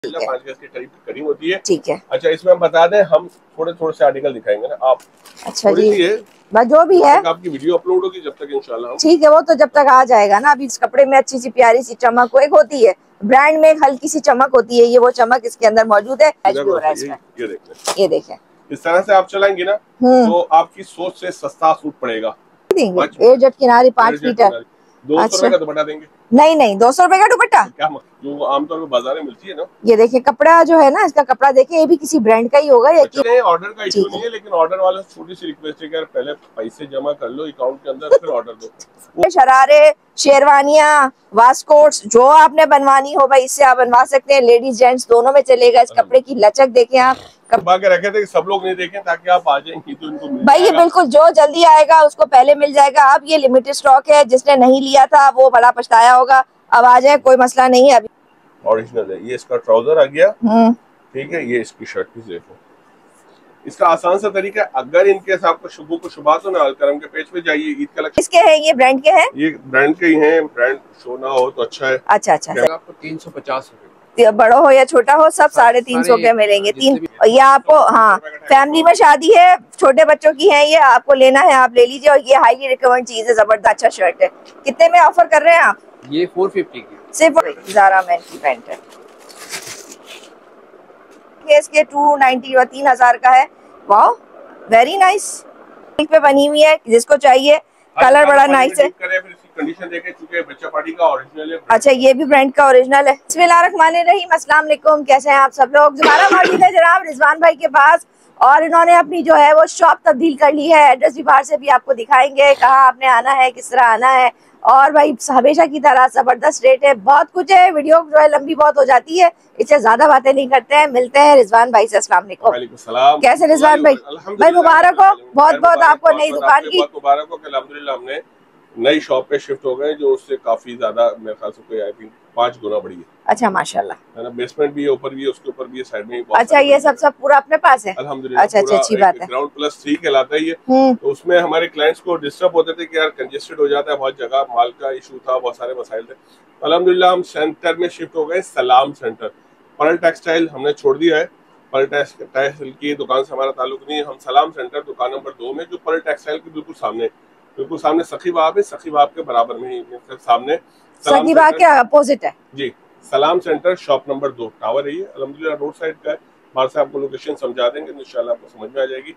5 गज के करीब होती है। ठीक है। अच्छा, इसमें हम बता दें, हम थोड़े से आर्टिकल दिखाएंगे ना आप। अच्छा जी, बस जो भी है आपकी वीडियो अपलोड होगी जब तक इंशाल्लाह। ठीक है, वो तो जब तक आ जाएगा ना। अभी इस कपड़े में अच्छी सी प्यारी सी चमक एक होती है, ब्रांड में एक हल्की सी चमक होती है, ये वो चमक इसके अंदर मौजूद है। ये देखें, इस तरह से आप चलाएंगे ना तो आपकी सोच से सस्ता सूट पड़ेगा। देंगे 8 जट किनारी 5 मीटर, 200 रुपए का दुपट्टा देंगे। नहीं 200 रुपए का दुपट्टा क्या जो आमतौर पर बाजार में मिलती है ना। ये देखिए कपड़ा जो है ना, इसका कपड़ा देखिए, ये भी किसी ब्रांड का ही होगा। ये ऑर्डर का इशू नहीं है, लेकिन ऑर्डर वाले छोटी सी रिक्वेस्ट है कि पहले पैसे जमा कर लो अकाउंट के अंदर, फिर ऑर्डर दो। शरारे, शेरवानियां, वास्कोट्स जो आपने बनवानी हो भाई, इससे आप बनवा सकते हैं। लेडीज जेंट्स दोनों में चलेगा। इस कपड़े की लचक देखें आप, के रखे थे कि सब लोग नहीं देखें ताकि आप आ जाएंगे तो इनको मिल भाई। ये बिल्कुल जो जल्दी आएगा उसको पहले मिल जाएगा। अब ये लिमिटेड स्टॉक है, जिसने नहीं लिया था वो बड़ा पछताया होगा। अब आ जाए, कोई मसला नहीं है। अभी ओरिजिनल है। ये इसका ट्राउजर आ गया, ठीक है। ये इसकी शर्ट की देखो। इसका आसान सा तरीका, अगर इनके आपको शुभू को शुभा तो ना अलकरम के पेज पे जाइए। ईद कलेक्शन किसके हैं ये? ब्रांड के हैं? ये ब्रांड के ही हैं। ब्रांड शो ना हो तो अच्छा है। अच्छा आपको 350 रुपए, बड़ा हो या छोटा हो, सब 350 के मिलेंगे। ये आपको, हाँ, फैमिली में शादी है, छोटे बच्चों की है, ये आपको लेना है आप ले लीजिए। और ये हाईली रिकमेंड चीज है, जबरदस्त अच्छा शर्ट है। कितने में ऑफर कर रहे हैं आप? ये 450 की, सिर्फ ज़ारा मैन की पैंट है। इसके 290 और 3000 का है। वाह, वेरी नाइस। पे बनी हुई है, जिसको चाहिए। कलर बड़ा नाइस है। कंडीशन देखें, चूंकि बच्चा पार्टी का ओरिजिनल है। अच्छा, ये भी ब्रांड का ओरिजिनल है। बिस्मिल्लाहिर्रहमानिर्रहीम, अस्सलाम वालेकुम, कैसे हैं आप सब लोग? हमारा मौजूद है जनाब रिजवान भाई के पास, और इन्होंने अपनी जो है वो शॉप तब्दील कर ली है। एड्रेस भी बाहर से भी आपको दिखाएंगे, कहाँ आपने आना है, किस तरह आना है। और भाई हमेशा की तरह जबरदस्त रेट है, बहुत कुछ है। वीडियो जो है लंबी बहुत हो जाती है, इससे ज्यादा बातें नहीं करते हैं। मिलते हैं रिजवान भाई से। अस्सलाम वालेकुम। कैसे रिजवान भाई? भाई मुबारक हो, बहुत बहुत आपको नई दुकान की मुबारक हो। अल्हम्दुलिल्लाह हमने नई शॉप पे शिफ्ट हो गए, जो उससे काफी ज्यादा मेरे ख्याल से कोई आई थिंक 5 गुना बड़ी है। अच्छा माशाल्लाह, है ना। बेसमेंट भी है, ऊपर भी है, उसके ऊपर भी है, साइड में भी। अच्छा, ये सब पूरा अपने पास है? अल्हम्दुलिल्लाह। अच्छा, अच्छी बात है। ग्राउंड +3 कहलाता है ये। तो उसमें हमारे क्लाइंट्स को डिस्टर्ब होते थे कि यार कंजेस्टेड हो जाता है बहुत जगह, माल का इशू था, बहुत सारे मसाइल थे। अल्हम्दुलिल्लाह हम सेंटर में शिफ्ट हो गए, सलाम सेंटर। पर्ल टेक्सटाइल हमने छोड़ दिया है। पर्ल टेक्सटाइल की दुकान से हमारा ताल्लुक नहीं है। हम सलाम सेंटर दुकान नंबर 2 में, जो पर्ल टेक्सटाइल के बिल्कुल सामने सखी बाब है। सखी बाब के बराबर में ही सामने सखी बाब के अपोजिट है जी। सलाम सेंटर शॉप नंबर 2 टावर है ये। अल्हम्दुलिल्लाह रोड साइड का है। बाहर से आपको लोकेशन समझा देंगे, इंशाल्लाह आपको समझ में आ जाएगी।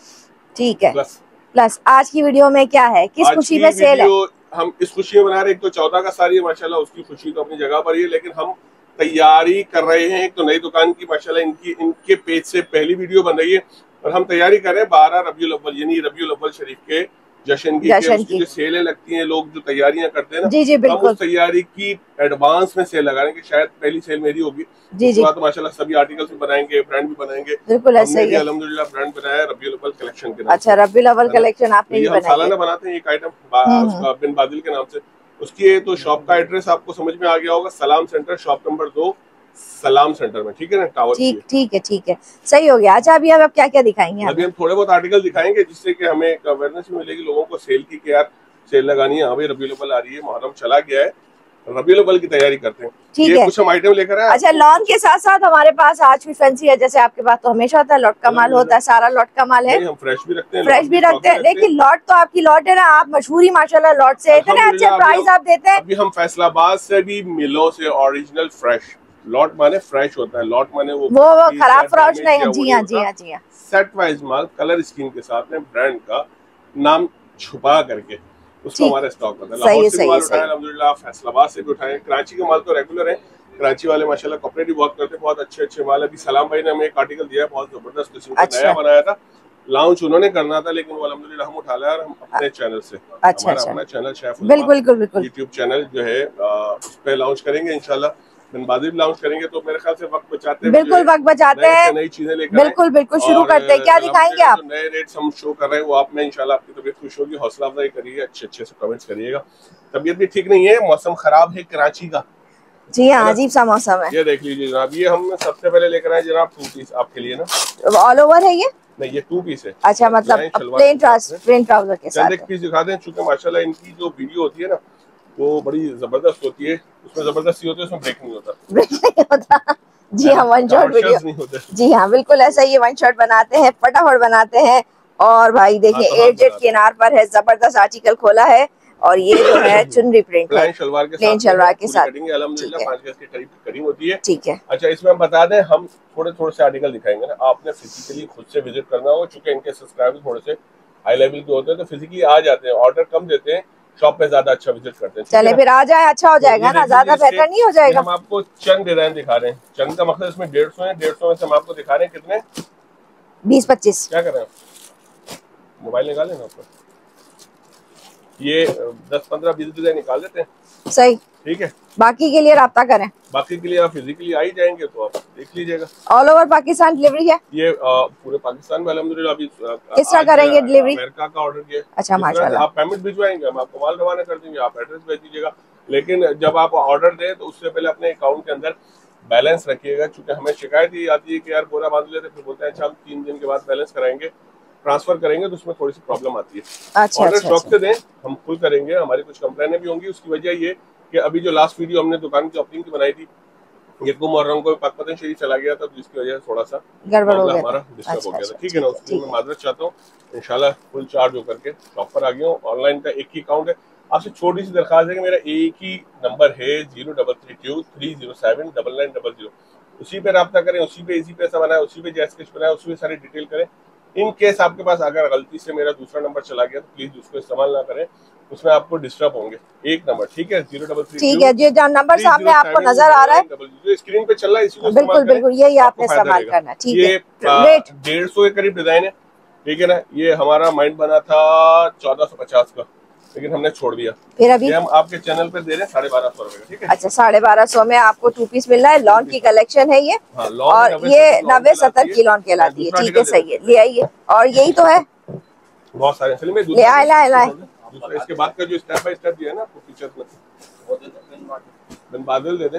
ठीक है। प्लस आज की वीडियो में क्या है, किस खुशी में सेल है? हम इस खुशी में बना रहे हैं। एक तो 14 का सारी है माशाल्लाह, उसकी खुशी तो अपनी जगह पर ही है, लेकिन हम तैयारी कर रहे हैं। एक तो नई दुकान की माशाल्लाह इनके पेज से पहली वीडियो बन रही है, और हम तैयारी कर रहे हैं 12 रबीउल अव्वल यानी रबीउल अव्वल शरीफ के जश्न की जो सेलें लगती हैं, लोग जो तैयारियां करते हैं ना, जी बिल्कुल। हम उस तैयारी की एडवांस में सेल लगा रहे हैं कि शायद पहली सेल मेरी होगी। जी तो माशाल्लाह सभी आर्टिकल्स भी बनाएंगे, ब्रांड भी बनाएंगे। बिल्कुल ऐसा ही है। अल्हम्दुलिल्लाह ब्रांड बनाया रबीउल अव्वल कलेक्शन के नाम। अच्छा, रबीउल अव्वल कलेक्शन आपने ही बनाया? सालाना बनाते हैं एक आइटम उसका बिन बादिल के नाम से। उसकी तो शॉप का एड्रेस आपको समझ में आ गया होगा, सलाम सेंटर शॉप नंबर 2 सलाम सेंटर में, ठीक है ना, टावर। ठीक है, सही हो गया। अच्छा, अभी हम क्या क्या दिखाएंगे? अभी हम थोड़े बहुत आर्टिकल दिखाएंगे, जिससे कि हमें एक अवेयरनेस भी मिलेगी लोगों को सेल की, कि यार सेल लगानी है। हाँ भाई, रबीउल अव्वल आ रही है, मुहर्रम चला गया है, रबीउल अव्वल की तैयारी करते हैं। ठीक है, कुछ हम आइटम लेकर आए। अच्छा, लॉन के साथ साथ हमारे पास आज भी फैंसी है, जैसे आपके पास तो हमेशा होता है, लॉट का माल होता है, सारा लॉट का माल है। हम फ्रेश भी रखते हैं, लेकिन लॉट तो आपकी लॉट है ना, आप मशहूरी माशाल्लाह लॉट से इतने अच्छे प्राइस आप देते हैं। अभी हम फैसलाबाद से भी मिलों से ओरिजिनल फ्रेश, लॉट माने फ्रेश होता है, लॉट माने वो खराब फ्रेश नहीं। जी हाँ। सेट वाइज माल, कलर स्कीम के साथ में, ब्रांड का नाम छुपा करके उसको हमारे स्टॉक होता है। लाहौर से माल उठाए अल्हम्दुलिल्लाह, फैसलाबाद से भी उठाए, कराची के माल तो रेगुलर है। कराची वाले माशाल्लाह कपड़े भी बहुत करते हैं, बहुत अच्छे माल। अभी सलाम भाई ने हमें एक आर्टिकल दिया है, बहुत जबरदस्त किस्म का नया बनाया था, लॉन्च उन्होंने करना था, लेकिन वो अल्हम्दुलिल्लाह हम उठा लिया, हम अपने चैनल से। हमारा अपना चैनल शेफ बिल्कुल यूट्यूब चैनल जो है उस पे लॉन्च करेंगे इंशाल्लाह। बिन लॉन्च करेंगे तो मेरे ख्याल से वक्त बचाते हैं, बिल्कुल वक्त बचाते हैं, नई चीजें लेकर बिल्कुल शुरू करते हैं। क्या दिखाएंगे आप? नए रेट्स हम शो कर रहे हैं, वो आप में इंशाल्लाह आपकी तबीयत खुश होगी। हौसला अफजाई करिएगा, अच्छे से कमेंट्स करिएगा। तबीयत भी ठीक नहीं है, मौसम खराब है कराची का। जी हाँ, अजीब सा मौसम है। ये देख लीजिए जनाब, ये हम सबसे पहले लेकर आए जनाब 2 पीस आपके लिए ना। ऑल ओवर है ये? नहीं, ये 2 पीस है। अच्छा, मतलब प्लेन ट्राउजर के साथ। एक पीस दिखा दें, चूंकि माशाल्लाह इनकी जो वीडियो होती है ना, वो बड़ी जबरदस्त होती है। उसमें जबरदस्ती होती है, उसमें ब्रेक नहीं होता। जी हाँ, वन शॉट वीडियो। जी हाँ, बिल्कुल ऐसा ही वन शॉट बनाते हैं, फटाफट बनाते हैं। और भाई देखिए एजेड किनार पर है, जबरदस्त आर्टिकल खोला है और ये जो है चुनरी प्रिंट है, प्लेन शलवार के साथ। अल्हम्दुलिल्लाह 5 गज की कटिंग होती है। ठीक है। अच्छा, इसमें हम बता दें, हम थोड़े से आर्टिकल दिखाएंगे ना, आपने फिजिकली खुद से विजिट करना होगा, क्योंकि इनके सब्सक्राइबर थोड़े से हाई लेवल के होते हैं, तो फिजिकली आ जाते हैं, ऑर्डर कम देते हैं, शॉप पे ज्यादा अच्छा विजिट करते हैं। चले फिर आ जाए, अच्छा हो जाएगा ना, ज्यादा बेहतर नहीं हो जाएगा। हम आपको चंद डिजाइन दिखा रहे हैं, चंद का मतलब इसमें 150 है, 150 में से हम आपको दिखा रहे हैं कितने, 20-25। क्या कर रहे हैं, मोबाइल निकाल लेना आपको, ये 10-15-20 डिजाइन निकाल देते हैं। सही, ठीक है। बाकी के लिए राब्ता करें, बाकी के लिए आप फिजिकली आ ही जाएंगे तो आप देख लीजिएगा। ऑल ओवर पाकिस्तान डिलीवरी है ये, पूरे पाकिस्तान में अल्हम्दुलिल्लाह। अभी किस तरह करेंगे डिलीवरी? अमेरिका का ऑर्डर किया। अच्छा माशाल्लाह। आप पेमेंट भिजवाएंगे, हम आपको माल रवाना कर देंगे, आप एड्रेस भेज दीजिएगा। लेकिन जब आप ऑर्डर दें तो उससे पहले अपने अकाउंट के अंदर बैलेंस रखिएगा, क्योंकि हमें शिकायत ही आती है कि यार बोरा बांध लेते, फिर बोलते हैं अच्छा हम 3 दिन के बाद बैलेंस कराएंगे, ट्रांसफर करेंगे, तो उसमें थोड़ी सी प्रॉब्लम आती है। अच्छा, ऑर्डर स्टॉक से दें, हम फुल करेंगे। हमारी कुछ कंप्लेनें भी होंगी, उसकी वजह ये कि अभी जो लास्ट वीडियो हमने दुकान की ओपनिंग की बनाई थी, ये मुहर्रम को पाकपतन शरीफ चला गया था, तो जिसकी वजह से थोड़ा सा गड़बड़ हो गया, हमारा डिस्टर्ब हो गया था। ठीक है ना, उसके लिए मैं माजरत चाहता हूँ। इंशाल्लाह फुल चार्ज होकर के शॉप पर आ गया हूँ। ऑनलाइन का एक ही अकाउंट है। आपसे छोटी सी दरखास्त है कि मेरा एक ही नंबर है 0332-307-9900, उसी पे रब्ता करें, उसी पे इजी पैसा बनाए, उसी पे जैस्केच बनाए, उसी पे सारी डिटेल करें। इन केस आपके पास अगर गलती से मेरा दूसरा नंबर चला गया तो प्लीज उसको इस्तेमाल ना करें, उसमें आपको डिस्टर्ब होंगे। एक नंबर, ठीक है, 0332। ठीक है, जो नंबर सामने आपको नजर आ रहा है, जो स्क्रीन पे चल रहा है, इसी को बिल्कुल बिल्कुल यही आपने इस्तेमाल करना। ठीक है, 150 के करीब डिजाइन है। ठीक है ना, ये हमारा माइंड बना था 1450 का, लेकिन हमने छोड़ दिया। फिर अभी हम आपके चैनल पे दे रहे हैं 1250 रुपए का। ठीक है। अच्छा, 1250 में आपको 2 पीस मिल रहा है। लॉन की कलेक्शन है ये। हाँ, और ये 90-70 की लॉन कहलाती है। ठीक है, सही है, ले आइए। और यही तो है, बहुत सारे ले आए। इसके बाद का जो स्टेप बाय स्टेप दिया है ना आपको फीचर्स में, बिन बादल दे दें,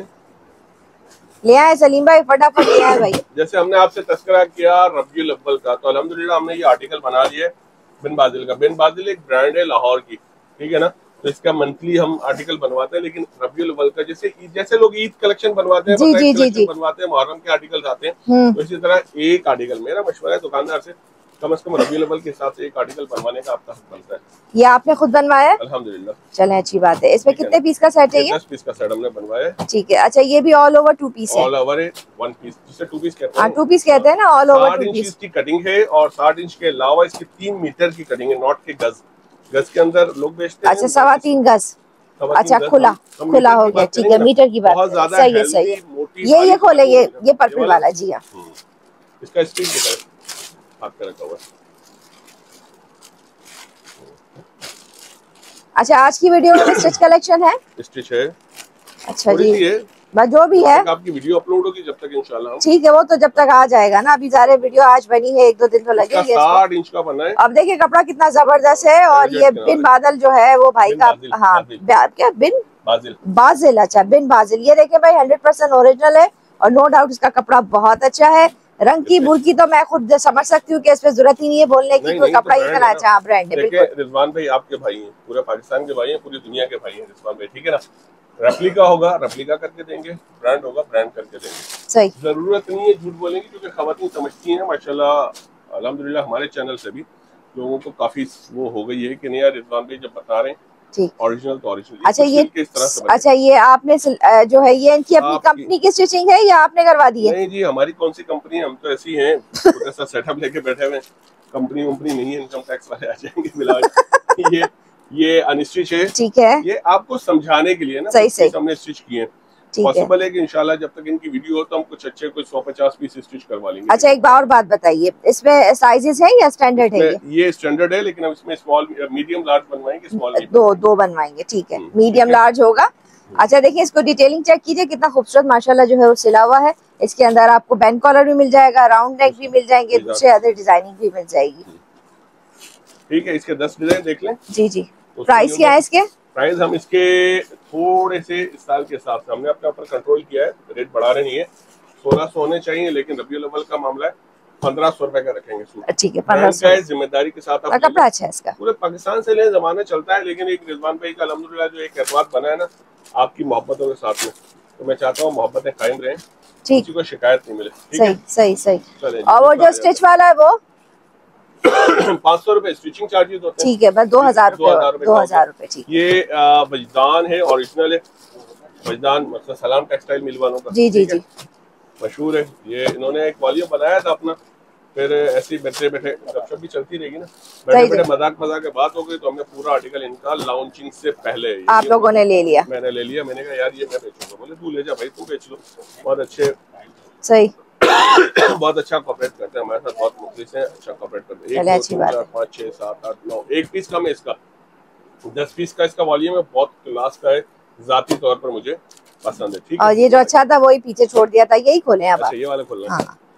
ले आए सलीम भाई, फटाफट ले आए भाई। जैसे हमने आपसे तस्करा किया रबियुल अव्वल का, तो अल्हम्दुलिल्लाह हमने ये आर्टिकल बना लिया बिन बादल का। बिन बादल एक ब्रांड है लाहौर की, ठीक है ना, तो इसका मंथली हम आर्टिकल बनवाते हैं। लेकिन रबियुल अव्वल का जैसे लोग ईद कलेक्शन बनवाते हैं, बनवाते हैं, मुहर्रम के आर्टिकल आते हैं, तो इसी तरह एक आर्टिकल, मेरा मशवरा है दुकानदार से कम से कम रबियुल अव्वल के हिसाब से एक आर्टिकल बनवाने का आपका हक बनता है। ये आपने खुद बनवाया है? अल्हम्दुलिल्लाह। चले, अच्छी बात है। इसमें कितने पीस का सेट है ये? 10 पीस का सेट हमने बनवाया है। ठीक है। अच्छा, ये भी ऑल ओवर 2 पीस है? ऑल ओवर है, 1 पीस, जिसे 2 पीस कहते हैं। 2 पीस कहते हैं ना, ऑल ओवर 2 पीस। की कटिंग है और 60 इंच के अलावा इसकी 3 मीटर की कटिंग है, नॉट के गज के अंदर लोग बेचते हैं। अच्छा, 3.25 गज। अच्छा, खुला हो गया। ठीक है, मीटर की बात है, सही है, सही है। ये खोले, ये पर्पल वाला। जी हाँ, इसका स्टिच दिखाएं, हाथ पे रखा हुआ है। अच्छा, आज की वीडियो में स्टिच कलेक्शन है? स्टिच है। अच्छा जी, बस जो भी है आपकी वीडियो अपलोड होगी जब तक इंशाल्लाह। ठीक है, वो तो जब तक आ जाएगा ना, अभी सारे वीडियो आज बनी है, 1-2 दिन तो लगेंगे। 60 इंच का बना है। अब देखिए कपड़ा कितना जबरदस्त है। और ये बिन बादल जो है वो भाई का, हाँ क्या, बिन बाजिल। अच्छा, बिन बाजिल, ये देखे भाई 100% ओरिजिनल है और नो डाउट इसका कपड़ा बहुत अच्छा है। रंग की बुरकी तो मैं खुद समझ सकती हूँ कि इस पे जरूरत ही नहीं है बोलने की, कोई कपड़ा ही इतना अच्छा ब्रांड है। देखिए रिजवान भाई आपके भाई हैं, पूरे पाकिस्तान के भाई हैं, पूरी दुनिया के भाई हैं रिजवान भाई, ठीक है ना। रेप्लिका होगा रेप्लिका करके देंगे, ब्रांड होगा ब्रांड करके देंगे। सही, जरूरत नहीं है झूठ बोलेंगे, क्योंकि खवातीन समझती हैं माशाल्लाह। अल्हम्दुलिल्लाह हमारे चैनल से भी लोगों को काफी वो हो गई है कि नहीं यार रिजवान भाई जब बता रहे हैं ओरिजिनल तो ओरिजिनल। अच्छा, ये किस तरह से अच्छा, ये आपने जो है ये इनकी अपनी कंपनी की स्टिचिंग है या आपने करवा दी है? नहीं जी, हमारी कौन सी कंपनी है, हम तो ऐसी हैं ऐसा सेटअप लेके बैठे हुए। कंपनी नहीं है, इनकम टैक्स वाले आ जाएंगे मिला। ये अनस्टिच है। ठीक है, ये आपको समझाने के लिए ना, सही हमने स्टिच किए हैं। पॉसिबल है कि इंशाल्लाह जब तक इनकी वीडियो हो तो हम कुछ अच्छे 150 पीस स्टिच करवा लेंगे। अच्छा, एक और बात बताइए, इसमें साइजेस है या स्टैंडर्ड है? ये स्टैंडर्ड है, लेकिन हम इसमें स्मॉल मीडियम लार्ज बनवाएंगे, स्मॉल नहीं। दो बनवाएंगे। ठीक है, मीडियम लार्ज होगा। अच्छा, देखिए इसको डिटेलिंग चेक कीजिए, कितना खूबसूरत माशाल्लाह जो है वो सिला हुआ है। इसके अंदर आपको बैंड कॉलर भी मिल जाएगा, राउंड नेक भी मिल जाएंगे, दूसरे अदर डिजाइनिंग भी मिल जाएगी। ठीक है, इसके 10 डिजाइन देख लें। जी। प्राइस क्या है इसके? प्राइस हम इसके थोड़े से स्टाइल के हिसाब से हमने अपने ऊपर कंट्रोल किया है, रेट बढ़ा रहे नहीं है। 1600 होने चाहिए, लेकिन रबियुल अव्वल का मामला है, 1500 रुपए का रखेंगे सूट। ठीक है, 1500 जिम्मेदारी के साथ। कपड़ा अच्छा है इसका, पूरे पाकिस्तान से ले, जमाना चलता है, लेकिन एक रिजवान भाई का अल्हम्दुलिल्लाह जो एक एतवार बना है ना आपकी मोहब्बतों के साथ में, तो मैं चाहता हूँ मोहब्बतें कायम रहें। ठीक, किसी को शिकायत नहीं मिले। सही सही सही। चले, और वो जो स्टिच वाला है वो 500 रुपए स्टिचिंग चार्जेस होते हैं। ठीक है, बस 2000 रुपए, 2000 रुपए। ठीक, ये वजदान है, ओरिजिनल है, वजदान मतलब सलाम टेक्सटाइल मिल वालों का। जी जी जी, मशहूर है ये। इन्होंने एक वॉल्यूम बनाया था अपना, फिर ऐसे ही बैठे बैठे गपशप भी चलती रहेगी ना, बैठे बैठे मजाक मजाक के बात हो गई, तो हमने पूरा आर्टिकल इनका लॉन्चिंग से पहले आप लोगों ने ले लिया। मैंने ले लिया। मैंने कहा यार ये मैं बेचूंगा। बोले तू ले जा भाई, तू बेच लो। बहुत अच्छे, सही बहुत अच्छा कॉपरेट करते हैं हमारे साथ, बहुत मुखलिस हैं, अच्छा कॉपरेट करते हैं। 1 2 3 4 5 6 7 8 9 एक पीस कम है इसका, 10 पीस का इसका वॉल्यूम है, बहुत क्लास का है, जाती तौर पर मुझे पसंद है। ठीक है, और ये जो अच्छा था वही पीछे छोड़ दिया था, यही खोले आप? अच्छा, ये वाला खोलना है। हाँ।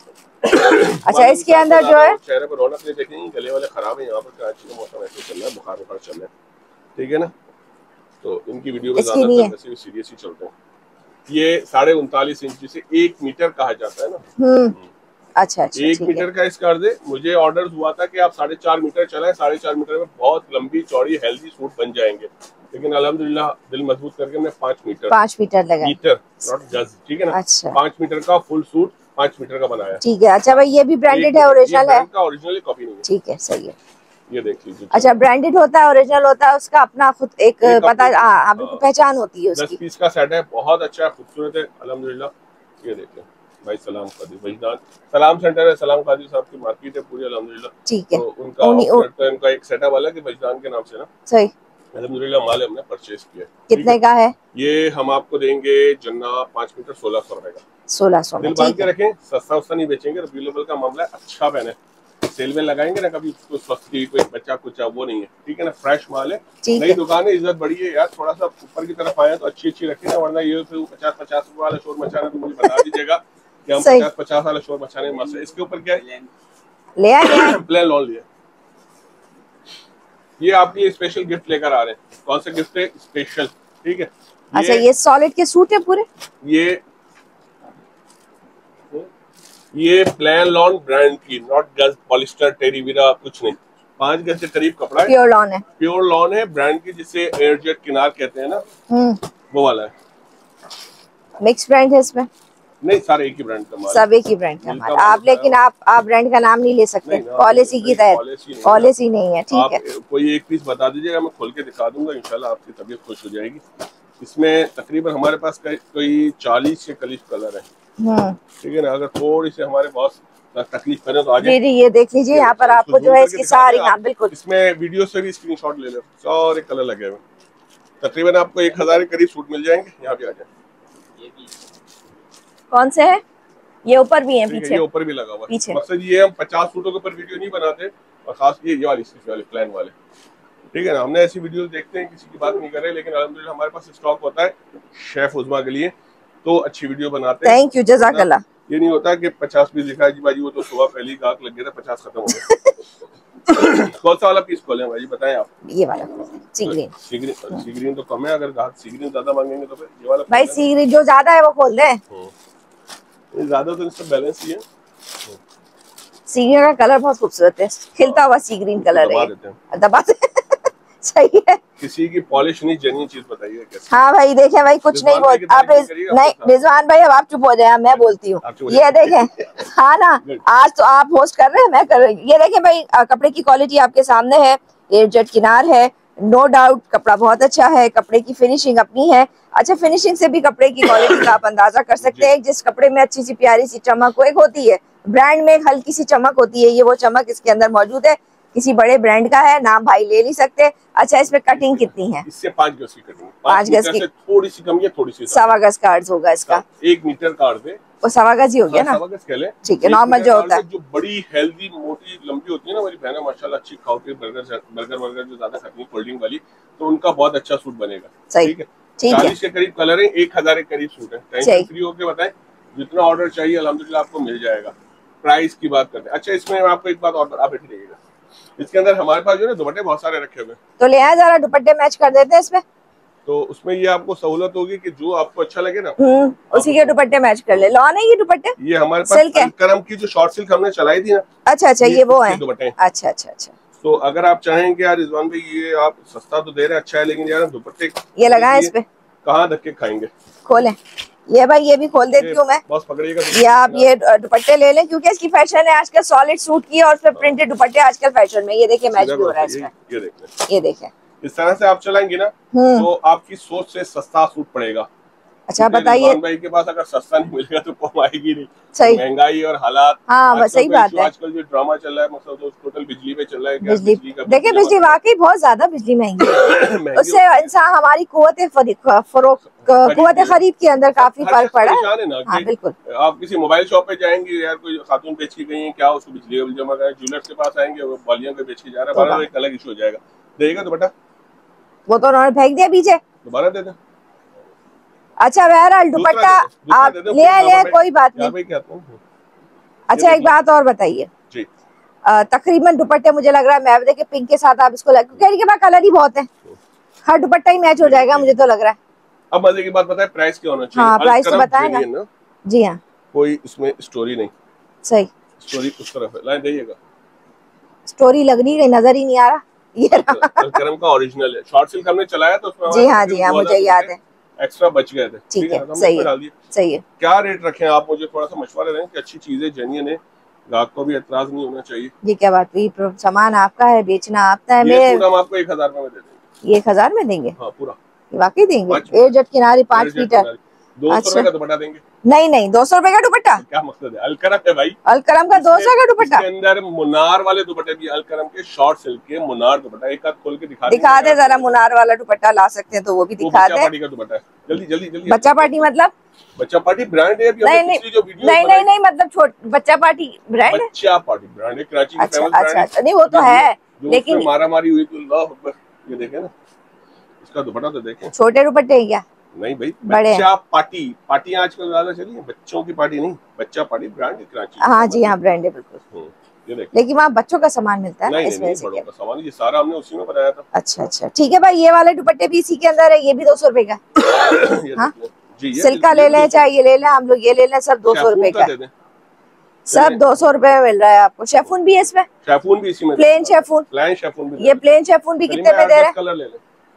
अच्छा, इसके अंदर जो है चेहरे पर रौनक नहीं देखेंगे, गले वाले खराब है यहाँ पर, कराची का मौसम ऐसे चल रहा है, बुखार बुखार चल रहा है, ठीक है ना, तो इनकी वीडियो में ज्यादातर वैसे भी सीरियस ही चलते हैं। ये 39.5 इंच जिसे 1 मीटर कहा जाता है ना। अच्छा अच्छा, 1 मीटर का इसका अर्ज है। मुझे ऑर्डर हुआ था कि आप 4.5 मीटर चलाएं, 4.5 मीटर में बहुत लंबी चौड़ी हेल्दी सूट बन जाएंगे, लेकिन अल्हम्दुलिल्लाह दिल मजबूत करके हमने 5 मीटर लगाया, मीटर नॉट गज, ठीक है ना। अच्छा, 5 मीटर का फुल सूट 5 मीटर का बनाया, ठीक है। अच्छा भाई, ये भी ब्रांडेड है, ओरिजिनल है? ओरिजिनल कॉपी नहीं है, ठीक है, सही है। ये देख लीजिए। अच्छा, ब्रांडेड होता है, ओरिजिनल होता है, उसका अपना खुद एक पता, आपको पहचान होती है उसकी। 10 पीस का सेट है, बहुत अच्छा खूबसूरत है अल्हम्दुलिल्लाह। ये देखिए भाई, सलाम कादिर वजदान, सलाम सेंटर है, सलाम कादिर साहब की मार्केट है पूरी अल्हम्दुलिल्लाह, ठीक है। तो उनका एक सेटअप वाला कि वजदान के नाम से ना, सही, अल्हम्दुलिल्लाह माल हमने परचेज किया। कितने का है ये? हम आपको देंगे जन्ना 5 मीटर 1600 रुपए का, 1600 दिल बांध के रखें, सस्ता उस्ता नहीं बेचेंगे, रिव्यूलेबल का मामला है, अच्छा पहने, सेल में लगाएंगे ना कभी, उसको सस्ती कोई बच्चा कुछ वो नहीं है, ठीक है ना, फ्रेश माल है, नई दुकान है, इज्जत बड़ी है यार, थोड़ा सा ऊपर की तरफ आए तो अच्छी अच्छी रखें ना, वरना ये 50-50 रुपए वाला शोर मचाना, तो मुझे बता दीजिएगा कि हम 50-50 वाला शोर मचाने में मसला। इसके ऊपर क्या है, ले आए प्लेन लॉन लिया, ये आपके लिए स्पेशल गिफ्ट लेकर आ रहे हैं। कौन सा गिफ्ट है स्पेशल, ठीक है। अच्छा, ये सॉलिड के सूट है पूरे, ये प्लेन लॉन ब्रांड की, नॉट गज पॉलिस्टर टेरीविरा कुछ नहीं, 5 गज के करीब कपड़ा है, प्योर लॉन है, प्योर लॉन है ब्रांड की, जिसे एयरजेट किनार कहते हैं ना, वो वाला है। मिक्स ब्रांड है इसमें? नहीं, सारे एक ही ब्रांड का माल, सब एक ही ब्रांड का माल। आप लेकिन आप ब्रांड का नाम नहीं ले सकते, पॉलिसी की तहत पॉलिसी नहीं है, ठीक है। कोई एक पीस बता दीजिएगा, मैं खोल के दिखा दूंगा, इंशाल्लाह आपकी तबीयत खुश हो जाएगी। इसमें तकरीबन हमारे पास कोई 40 के करीब कलर है, ठीक है ना। अगर थोड़ी से हमारे बॉस तकलीफ करें तो आगे ये देख लीजिए, यहाँ पर आपको जो है इसकी सारी, हाँ बिल्कुल, इसमें वीडियो से भी स्क्रीनशॉट ले लो, सारे कलर लगे हुए, तकरीबन आपको 1000 के करीब सूट मिल जाएंगे। यहाँ पे आ जाए, कौन से है ये? ऊपर भी है, पीछे, ये ऊपर भी लगा हुआ है। मकसद ये हम 50 सूटों के ऊपर वीडियो नहीं बनाते, और खास ये वाले प्लान वाले, ठीक है ना। हमने ऐसी वीडियोस देखते हैं, किसी की बात नहीं कर रहे, लेकिन अल्हम्दुलिल्लाह हमारे पास स्टॉक होता है शेफ उज़मा के लिए, तो अच्छी वीडियो बनाते हैं। थैंक यू, जज़ाकल्लाह। ये नहीं होता कि 50 पीस दिखाई जी भाई, वो तो सुबह पहली गाहक लग गया था, 50 खत्म हो गया। कौन सा वाला पीस खोले भाई, बताएं आप? ये वाला सी ग्रीन तो कम है, अगर गाहक सी ग्रीन ज्यादा मांगेंगे तो फिर ये वाला भाई, सी ग्रीन जो ज्यादा है वो खोल दे, ज्यादा तो इसका बैलेंस ही है। सी ग्रीन का कलर बहुत खूबसूरत है, खिलता हुआ सी ग्रीन कलर है, दबा सही है। किसी की पॉलिश नहीं, जेन्युइन चीज बताइए कैसे। हाँ भाई, देखें भाई, कुछ नहीं बोल आप, नहीं रिजवान भाई, अब आप चुप हो जाए, मैं बोलती हूँ। ये देखें, हाँ ना, आज तो आप होस्ट कर रहे हैं, मैं कर रही हूँ। ये देखें भाई, कपड़े की क्वालिटी आपके सामने है, एयरजेट किनार है, नो डाउट कपड़ा बहुत अच्छा है, कपड़े की फिनिशिंग अपनी है। अच्छा, फिनिशिंग से भी कपड़े की क्वालिटी का आप अंदाजा कर सकते हैं। जिस कपड़े में अच्छी सी प्यारी सी चमक एक होती है, ब्रांड में एक हल्की सी चमक होती है, ये वो चमक इसके अंदर मौजूद है। किसी बड़े ब्रांड का है, नाम भाई ले नहीं सकते। अच्छा, इसमें कटिंग कितनी है? इससे 5 गज की कटिंग, 5 गज की, थोड़ी सी कम है, थोड़ी सी 1.25 गज का अर्ज होगा इसका। 1 मीटर का अर्ज है, वो 1.25 गज ही हो गया ना, 1.25 गज कह ले, ठीक है, नॉर्मल जो होता है। जो बड़ी हेल्दी मोटी लंबी होती है ना, मेरी बहन माशाल्लाह अच्छी खाओ, बर्गर जो ज्यादा खाती है कोल्ड ड्रिंक वाली, तो उनका बहुत अच्छा सूट बनेगा, ठीक है। 40 के करीब कलर है, 1000 के करीब सूट है। टेंशन फ्री होके बताएं, जितना ऑर्डर चाहिए अल्हम्दुलिल्लाह आपको मिल जाएगा। प्राइस की बात करते हैं। अच्छा, इसमें आपको एक बात और, आप बैठे रहिएगा, इसके अंदर हमारे पास जो है दुपट्टे बहुत सारे रखे हुए, तो ले आए, जरा दुपट्टे मैच कर देते हैं इसमें, तो उसमें ये आपको सहूलत होगी कि जो आपको अच्छा लगे ना, उसी के दुपट्टे मैच कर ले। लॉन है ये दुपट्टे? ये हमारे पास करम की जो शॉर्ट सिल्क हमने चलाई थी ना। अच्छा अच्छा, ये वो है दुपट्टे। अच्छा अच्छा अच्छा, तो अगर आप चाहेंगे यार रिजवान भाई, ये आप सस्ता तो दे रहे हैं, अच्छा है, लेकिन यार दुपट्टे ये लगाए इस पे, कहाँ धक्के खाएंगे? खोलें, ये भाई ये भी खोल देती हूँ मैं, बस पकड़िएगा। ये आप ये दुपट्टे ले लें क्योंकि इसकी फैशन है आजकल सॉलिड सूट की, और उसमें प्रिंटेड दुपट्टे आजकल फैशन में। ये देखिए मैच भी हो रहा है इसमें, ये देखें। इस तरह से आप चलाएंगी ना तो आपकी सोच से सस्ता सूट पड़ेगा। अच्छा बताइए, भाई के पास अगर सस्ता नहीं मिलेगा तो कमाएगी नहीं। सही, महंगाई और हालात, हाँ बस सही बात है। आजकल जो ड्रामा चल रहा है मतलब तो टोटल बिजली पे चल रहा है। बिजली देखिए, बिजली वाकई बहुत ज्यादा बिजली महंगी है। उससे इंसान हमारी कुव्वत खरीद के अंदर काफी फर्क पड़ा है ना। हाँ, बिल्कुल। आप किसी मोबाइल शॉप पे जाएंगे, यार कोई खातून बेच के गई है क्या, उसको बिजली का बिल जमा करें, ज्वेलर्स के पास आएंगे वो बालियां पे बेच के जा रहा है, एक अलग इशू हो जाएगा। देगा तो बेटा वो तो उन्होंने फेंक दिया पीछे, दोबारा दे दे। अच्छा बहरहाल दुपट्टा आप ले कोई बात नहीं। अच्छा एक बात और बताइए, तकरीबन दुपट्टे मुझे लग रहा है मैवरे के पिंक के साथ आप इसको क्योंकि के पास कलर ही बहुत है, हर दुपट्टा ही मैच हो जाएगा मुझे तो लग रहा है। अब मजे की बात बताए, प्राइस क्या होना चाहिए? हाँ प्राइस तो बताए ना। जी हाँ, कोई इसमें स्टोरी नहीं। सही, स्टोरी उस तरफ है, लाइन देइएगा। स्टोरी लगनी नहीं, नजर ही नहीं आ रहा। ये अलकरम का ओरिजिनल है, शॉर्ट सिल्क हमने चलाया तो उसमें जी हाँ मुझे याद है, एक्स्ट्रा बच गए थे। ठीक है, सही है, सही है। क्या रेट रखें आप मुझे थोड़ा सा मशवरा दें कि अच्छी चीजें जेन्युइन है, ग्राहक को भी एतराज नहीं होना चाहिए। ये क्या बात हुई, सामान आपका है, बेचना आपका है। ये पूरा हम आपको 1000 में दे देंगे। ये 1000 में देंगे? हाँ पूरा वाकई देंगे। 1 जट किनारी 5 मीटर, 200 रुपए का दुपट्टा देंगे। नहीं 200 रुपए का दुपट्टा क्या मकसद है? अलकरम है भाई, अलकरम का 200 का दुपट्टा। इसके अंदर मुनार वाले दुपट्टे भी, अलकरम के शॉर्ट सिल्क के मुनार दुपट्टा, एक हाथ खोल के दिखा दे जरा, मुनार वाला दुपट्टा ला सकते हैं तो वो भी दिखा दे। बच्चा पार्टी का दुपट्टा है, जल्दी जल्दी जल्दी। बच्चा पार्टी मतलब? बच्चा पार्टी ब्रांड है। नहीं मतलब छोटा बच्चा पार्टी ब्रांड है, बच्चा पार्टी ब्रांड है, कराची की फेमस ब्रांड है। अच्छा नहीं वो तो है, लेकिन मारा मारी हुई तो अल्लाह अकबर। ये देखें ना, इसका दुपट्टा तो देखें। छोटे दुपट्टे हैं क्या? नहीं भाई, बच्चा पार्टी, पार्टियां आजकल ज्यादा चली है, बच्चों की पार्टी नहीं, बच्चा पार्टी ब्रांड है कराची। हाँ जी हाँ, ब्रांड है बिल्कुल। ये देख, लेकिन वहाँ बच्चों का सामान मिलता है ना इसमें से? बड़ों का सामान, ये सारा हमने उसी में बनाया था। अच्छा ठीक है भाई, ये वाले दुपट्टे भी इसी के अंदर है, ये भी 200 रुपए का। हाँ सिल्क का ले लें चाहे ये ले लें, हम लोग ये ले लें, सब 200 रुपए का, सब 200 रुपए में मिल रहा है आपको। शेफून भी है इसमें? शेफून भी इसी में, प्लेन शेफून भी। ये प्लेन शेफून भी कितने में दे रहे हैं?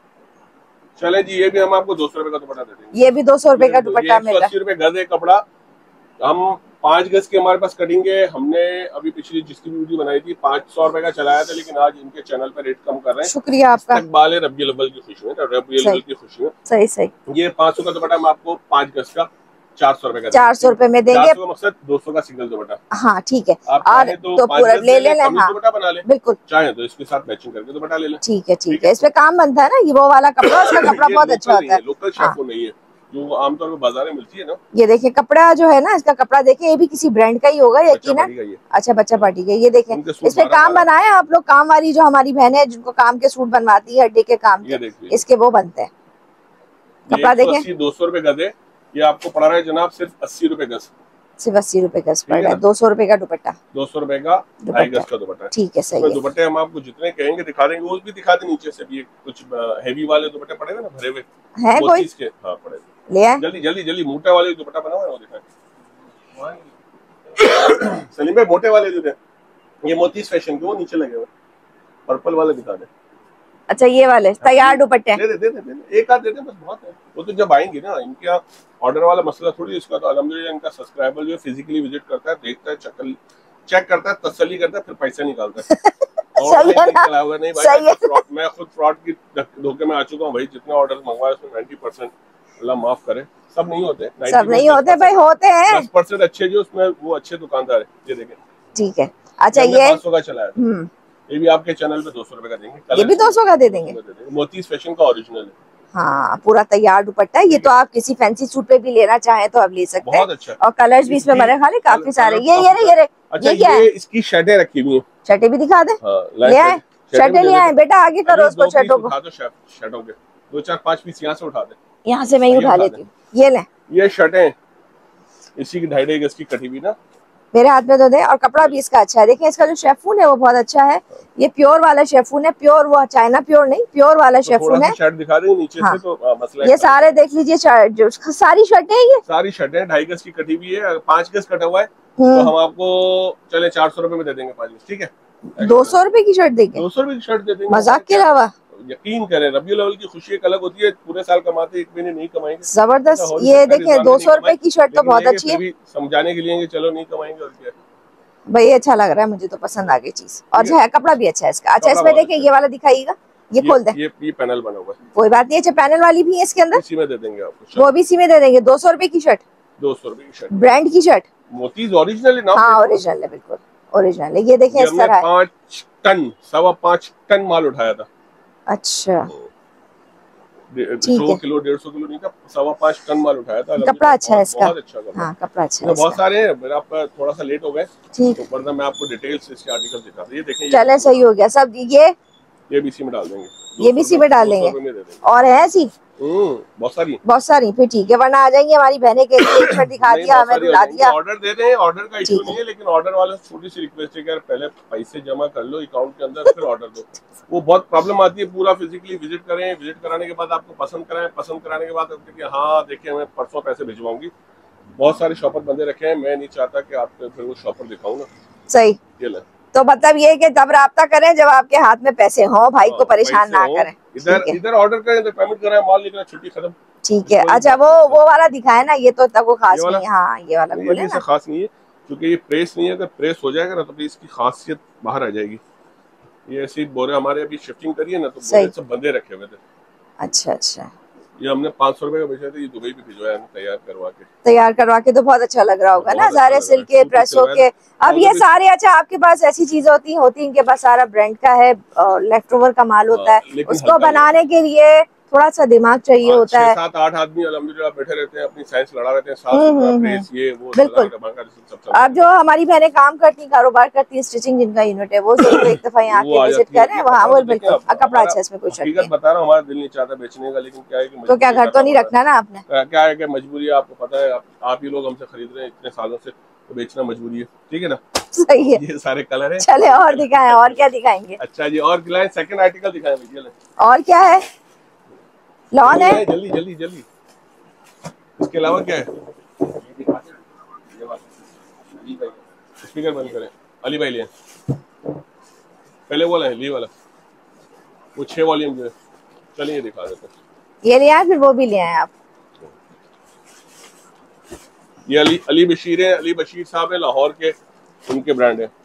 चले जी, ये भी हम आपको 200 रुपए का दुपट्टा दे देंगे। ये भी 200 रुपए का दुपट्टा मिल रहा है। 80 रुपए गज है कपड़ा। हम 5 गज के हमारे पास कटिंग है, हमने अभी पिछली जिसकी वीडियो बनाई थी 500 रुपए का चलाया था, लेकिन आज इनके चैनल पे रेट कम कर रहे हैं। शुक्रिया आपका। इस्तकबाल रब्बियुल अव्वल की खुशी में, रब्बियुल अव्वल की खुशी में। सही। ये 500 का दुपट्टा हम आपको 5 गज का 400 रुपए का, 400 रुपए में देंगे। 400 का मकसद 200 का सिंगल दुपट्टा। हाँ ठीक है, आप चाहे तो पूरा ले लें। हाँ दुपट्टा बना ले, बिल्कुल। चाहे तो इसके साथ मैचिंग करके दुपट्टा ले लें। ठीक है। इसमें काम बनता है ना, ये वो वाला कपड़ा, उसका कपड़ा बहुत अच्छा होता है, लोकल शेफून नहीं है जो आमतौर पर बाजार में मिलती है ना। ये देखिए कपड़ा जो है ना, इसका कपड़ा देखिए, ये भी किसी ब्रांड का ही होगा यकीनन। अच्छा बच्चा पार्टी का। ये देखें इसमें काम बनाए आप लोग, काम वाली जो हमारी बहनें हैं जिनको काम के सूट बनवाती है, हड्डी के काम के, इसके वो बनते हैं। कपड़ा देखें, 200 रुपए गज है। ये आपको पड़ रहा है जनाब सिर्फ 80 रुपए गज, सिर्फ 80 रुपए गज पड़ रहा है। 200 रुपए का दुपट्टा, 200 रुपए का 2.5 गज का दुपट्टा। ठीक है, सही है। दुपट्टे हम आपको जितने कहेंगे दिखा देंगे, वो भी दिखा दें। नीचे से भी कुछ हेवी वाले दुपट्टे पड़ेगा ना, भरे हुए है कोई इसके। हाँ पड़ेगा, ले आए जल्दी मोटे वाले दुपट्टा बना हुआ है वो दिखाएं। सलीम भाई मोटे वाले जो थे, ये मोतीस फैशन के, वो नीचे लगे हुए पर्पल वाले दिखा दे। अच्छा ये वाले तैयार दुपट्टे दे एक आध दे दे बस, बहुत है। वो तो जब आएंगे ना, इनके यहाँ ऑर्डर वाला मसला थोड़ी। इसका तो अल्हम्दुलिल्लाह इनका सब्सक्राइबर जो फिजिकली विजिट करता है, देखता है, चेक करता है, तसल्ली करता है, फिर पैसा निकालता है। सही है ना? नहीं भाई, मैं खुद फ्रॉड की धोखे में आ चुका हूँ भाई। जितने ऑर्डर मंगवाए उसमें 90%, अल्लाह माफ करे, सब नहीं होते, सब नहीं होते भाई, होते हैं 10% अच्छे जो उसमें वो अच्छे दुकानदार है। ये देखें, ठीक है। अच्छा ये 500 का चला है, ये भी आपके चैनल पे 200 रुपए का देंगे। ये भी 200 का दे देंगे। मोतीस फैशन का ओरिजिनल है। हाँ पूरा तैयार दुपट्टा। ये तो आप किसी फैंसी सूट पे भी लेना चाहें तो आप ले सकते हैं। बहुत अच्छा। और कलर्स भी इसमें मेरे ख्याल है काफी सारे। ये अच्छा, ये इसकी शर्टें रखी हुई हैं, शर्टें भी दिखा दे। ले आए शर्टें, ले आए बेटा, आगे करो उसको शर्टों को। शर्टों के 2 4 5 पीस यहाँ से उठा दे, यहाँ से मैं ही उठा लेती हूँ। ये ले, ये शर्टें इसी की 2.5 गज की कटी हुई ना, मेरे हाथ में तो दे। और कपड़ा भी इसका अच्छा है, देखिए इसका जो शेफून है वो बहुत अच्छा है। ये प्योर वाला शेफून है, प्योर वो चाइना प्योर नहीं, प्योर वाला शेफून है। शर्ट दिखा देंगे नीचे से तो मसला है। ये सारे देख लीजिए, जो सारी शर्टें हैं, ये सारी शर्टें 2.5 गज की कटी हुई है। 5 गज कटा हुआ है तो हम आपको चले 400 रुपए में दे देंगे 5 गज, ठीक है। 200 रुपए की शर्ट देंगे, 200 रुपए की शर्ट दे देंगे, मजाक के अलावा। यकीन करें, रबीउल अव्वल की खुशी एक अलग होती है, पूरे साल कमाते, एक महीने नहीं कमाएंगे। जबरदस्त। ये देखें 200 रुपए की शर्ट तो बहुत अच्छी है, समझाने के लिए कि चलो नहीं कमाएंगे और क्या। भाई अच्छा लग रहा है, मुझे तो पसंद आ गई चीज, और जो है कपड़ा भी अच्छा है इसका। अच्छा इसमें देखिए ये वाला दिखाइएगा, ये खोल दे। ये पैनल बना हुआ है, कोई बात नहीं। अच्छा पैनल वाली भी है इसके अंदर, इसी में दे देंगे आपको, वो भी इसी में दे देंगे। 200 रुपए की शर्ट, 200 रुपए की शर्ट, ब्रांड की शर्ट, मोतीज ओरिजिनल है ना? हाँ ओरिजिनल है, बिल्कुल ओरिजिनल है। ये देखें इस तरह 5 टन 5.25 टन माल उठाया था। अच्छा 100 किलो 150 किलो नहीं था, 5.25 टन माल उठाया था। कपड़ा अच्छा है इसका, बहुत अच्छा कपड़ा। हाँ कपड़ा अच्छा है। बहुत सारे हैं, मेरा आप थोड़ा सा लेट हो गए, ठीक, तो वरना मैं आपको डिटेल्स इसके आर्टिकल दिखाता। ये देखें, चले सही हो गया सब। ये भी इसी में डाल देंगे, ये भी इसी में डाल देंगे। और है ऐसी बहुत सारी, फिर ठीक है, वरना आ जाएंगे हमारी बहने के लिए। एक शर्ट दिखा दिया, हमें रुला दिया। ऑर्डर दे दें, ऑर्डर का इशू नहीं है, लेकिन ऑर्डर वाले से छोटी सी रिक्वेस्ट है कि यार पहले पैसे जमा कर लो अकाउंट के अंदर, फिर ऑर्डर दो। वो बहुत प्रॉब्लम आती है, पूरा फिजिकली विजिट करें, विजिट कराने के बाद आपको पसंद कराएं, पसंद कराने के बाद हाँ देखिए मैं परसों पैसे भिजवाऊंगी। बहुत सारे शॉपर बंदे रखे हैं, मैं नहीं चाहता कि आपको फिर वो शॉपर दिखाऊं ना। सही, ये ले। तो मतलब ये कि तब राब्ता करें जब आपके हाथ में पैसे हो, भाई को परेशान ना करें। इधर ऑर्डर करें, इधर पेमेंट कराएं, माल निकला, छुट्टी खत्म। ठीक है। अच्छा वो वाला दिखाए ना, ये तो तब वो खास नहीं है। हाँ ये वाला खोले ना, खास नहीं है क्योंकि ये प्रेस नहीं है। अगर प्रेस हो जाएगा ना तो इसकी खासियत बाहर आ जाएगी। ये ऐसी बोरे हमारे अभी शिफ्टिंग करी है ना, तो बोरे सब बंदे रखे हुए थे। अच्छा अच्छा, ये हमने 500 रुपए का बेचा था, ये दुबई भी भिजवाया तैयार करवा के। तो बहुत अच्छा लग रहा होगा ना, सारे सिल्क के, प्रेस के। अब ये सारे, अच्छा आपके पास ऐसी चीजें होती हैं इनके पास सारा ब्रांड का है, लेफ्ट ओवर का माल होता है, उसको बनाने के लिए थोड़ा सा दिमाग चाहिए होता है। 7-8 आदमी अल्हम्दुलिल्लाह बैठे रहते हैं, अपनी साइंस लड़ा रहते हैं, साथ प्रेस ये वो बिल्कुल। अब जो हमारी बहनें काम करती, कारोबार करती, स्टिचिंग जिनका यूनिट है, वो एक दफा यहाँ आके विजिट करें। वहाँ वो बिल्कुल कपड़ा अच्छा है, इसमें कुछ बता रहा हूँ, हमारा दिल नहीं चाहता बेचने का, लेकिन क्या है कि तो क्या घर तो नहीं रखना ना आपने, क्या है कि मजबूरी, आपको पता है, आप ही लोग हमसे खरीद रहे हैं इतने सालों से, तो बेचना मजबूरी है। ठीक है ना? सही है। ये सारे कलर है। चले और दिखाएं, और क्या दिखाएंगे? अच्छा जी, और दिखाएं, सेकंड आर्टिकल दिखाएं भैया। और क्या है? लॉन है, जल्दी जल्दी जल्दी। इसके अलावा क्या है? स्पीकर बंद करें, अली भाई ले पहले वो है, ली वाला, वो 6 वॉल्यूम जो है। चलिए ये दिखा देते हैं। ये ले आए, फिर वो भी ले आए आप। ये अली बशीर है, अली बशीर साहब है, लाहौर के, उनके ब्रांड है।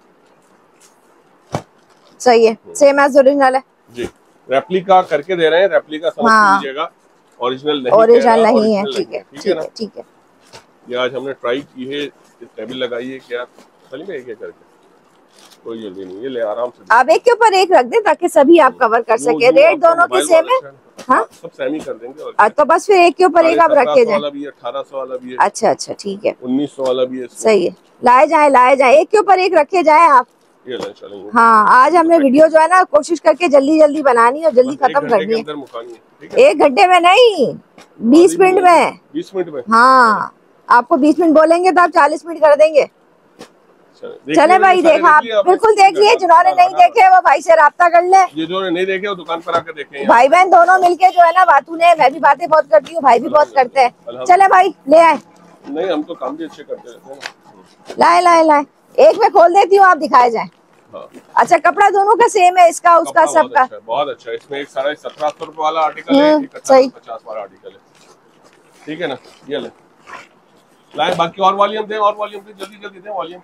सही है, सेम एज ओरिजिनल है जी। रेप्लिका करके दे रहे हैं, रेप्लिका समझ लीजिएगा, ओरिजिनल नहीं, ओरिजिनल नहीं है। ठीक है, ठीक है, ठीक है। ये आज हमने ट्राई की है, टेबल लगाई है, क्या चलिए एक करके, कोई जल्दी नहीं, ये ले आराम से। आप एक के ऊपर एक रख दें ताकि सभी आप कवर कर सके। रेट दोनों के सेम है, हाँ सब सेम ही कर देंगे। और तो बस फिर एक के ऊपर एक आप रखे जाए। 1800 वाला भी है। अच्छा अच्छा, ठीक है। 1900 वाला भी है। सही है, लाए जाए, एक के ऊपर एक रखे जाए आप। हाँ आज हमने वीडियो जो है ना कोशिश करके जल्दी जल्दी बनानी और जल्दी खत्म करनी है। 1 घंटे में नहीं, 20 मिनट में। 20 मिनट में? हाँ, आपको 20 मिनट बोलेंगे तो आप 40 मिनट कर देंगे। चले भाई, देखा आप बिल्कुल देख लिए। जिन्होंने नहीं देखे वो भाई से राब्ता कर ले, जिन्होंने नहीं देखे वो दुकान पर आकर देखें। भाई बहन दोनों मिलके जो है ना, बातू ने, मैं भी बातें बहुत करती हूँ, भाई भी बहुत करते हैं। चले भाई ले आए। नहीं हम तो काम भी अच्छे करते रहते हैं। लाए, एक में खोल देती हूँ, आप दिखाए जाए। हाँ। अच्छा कपड़ा दोनों का सेम है, इसका उसका सबका बहुत अच्छा है। इसमें एक 1750 रुपए वाला आर्टिकल है, एक 50 वाला आर्टिकल है। ठीक है ना? ये ले लाए, बाकी और वॉल्यूम दे, जल्दी दे वॉल्यूम।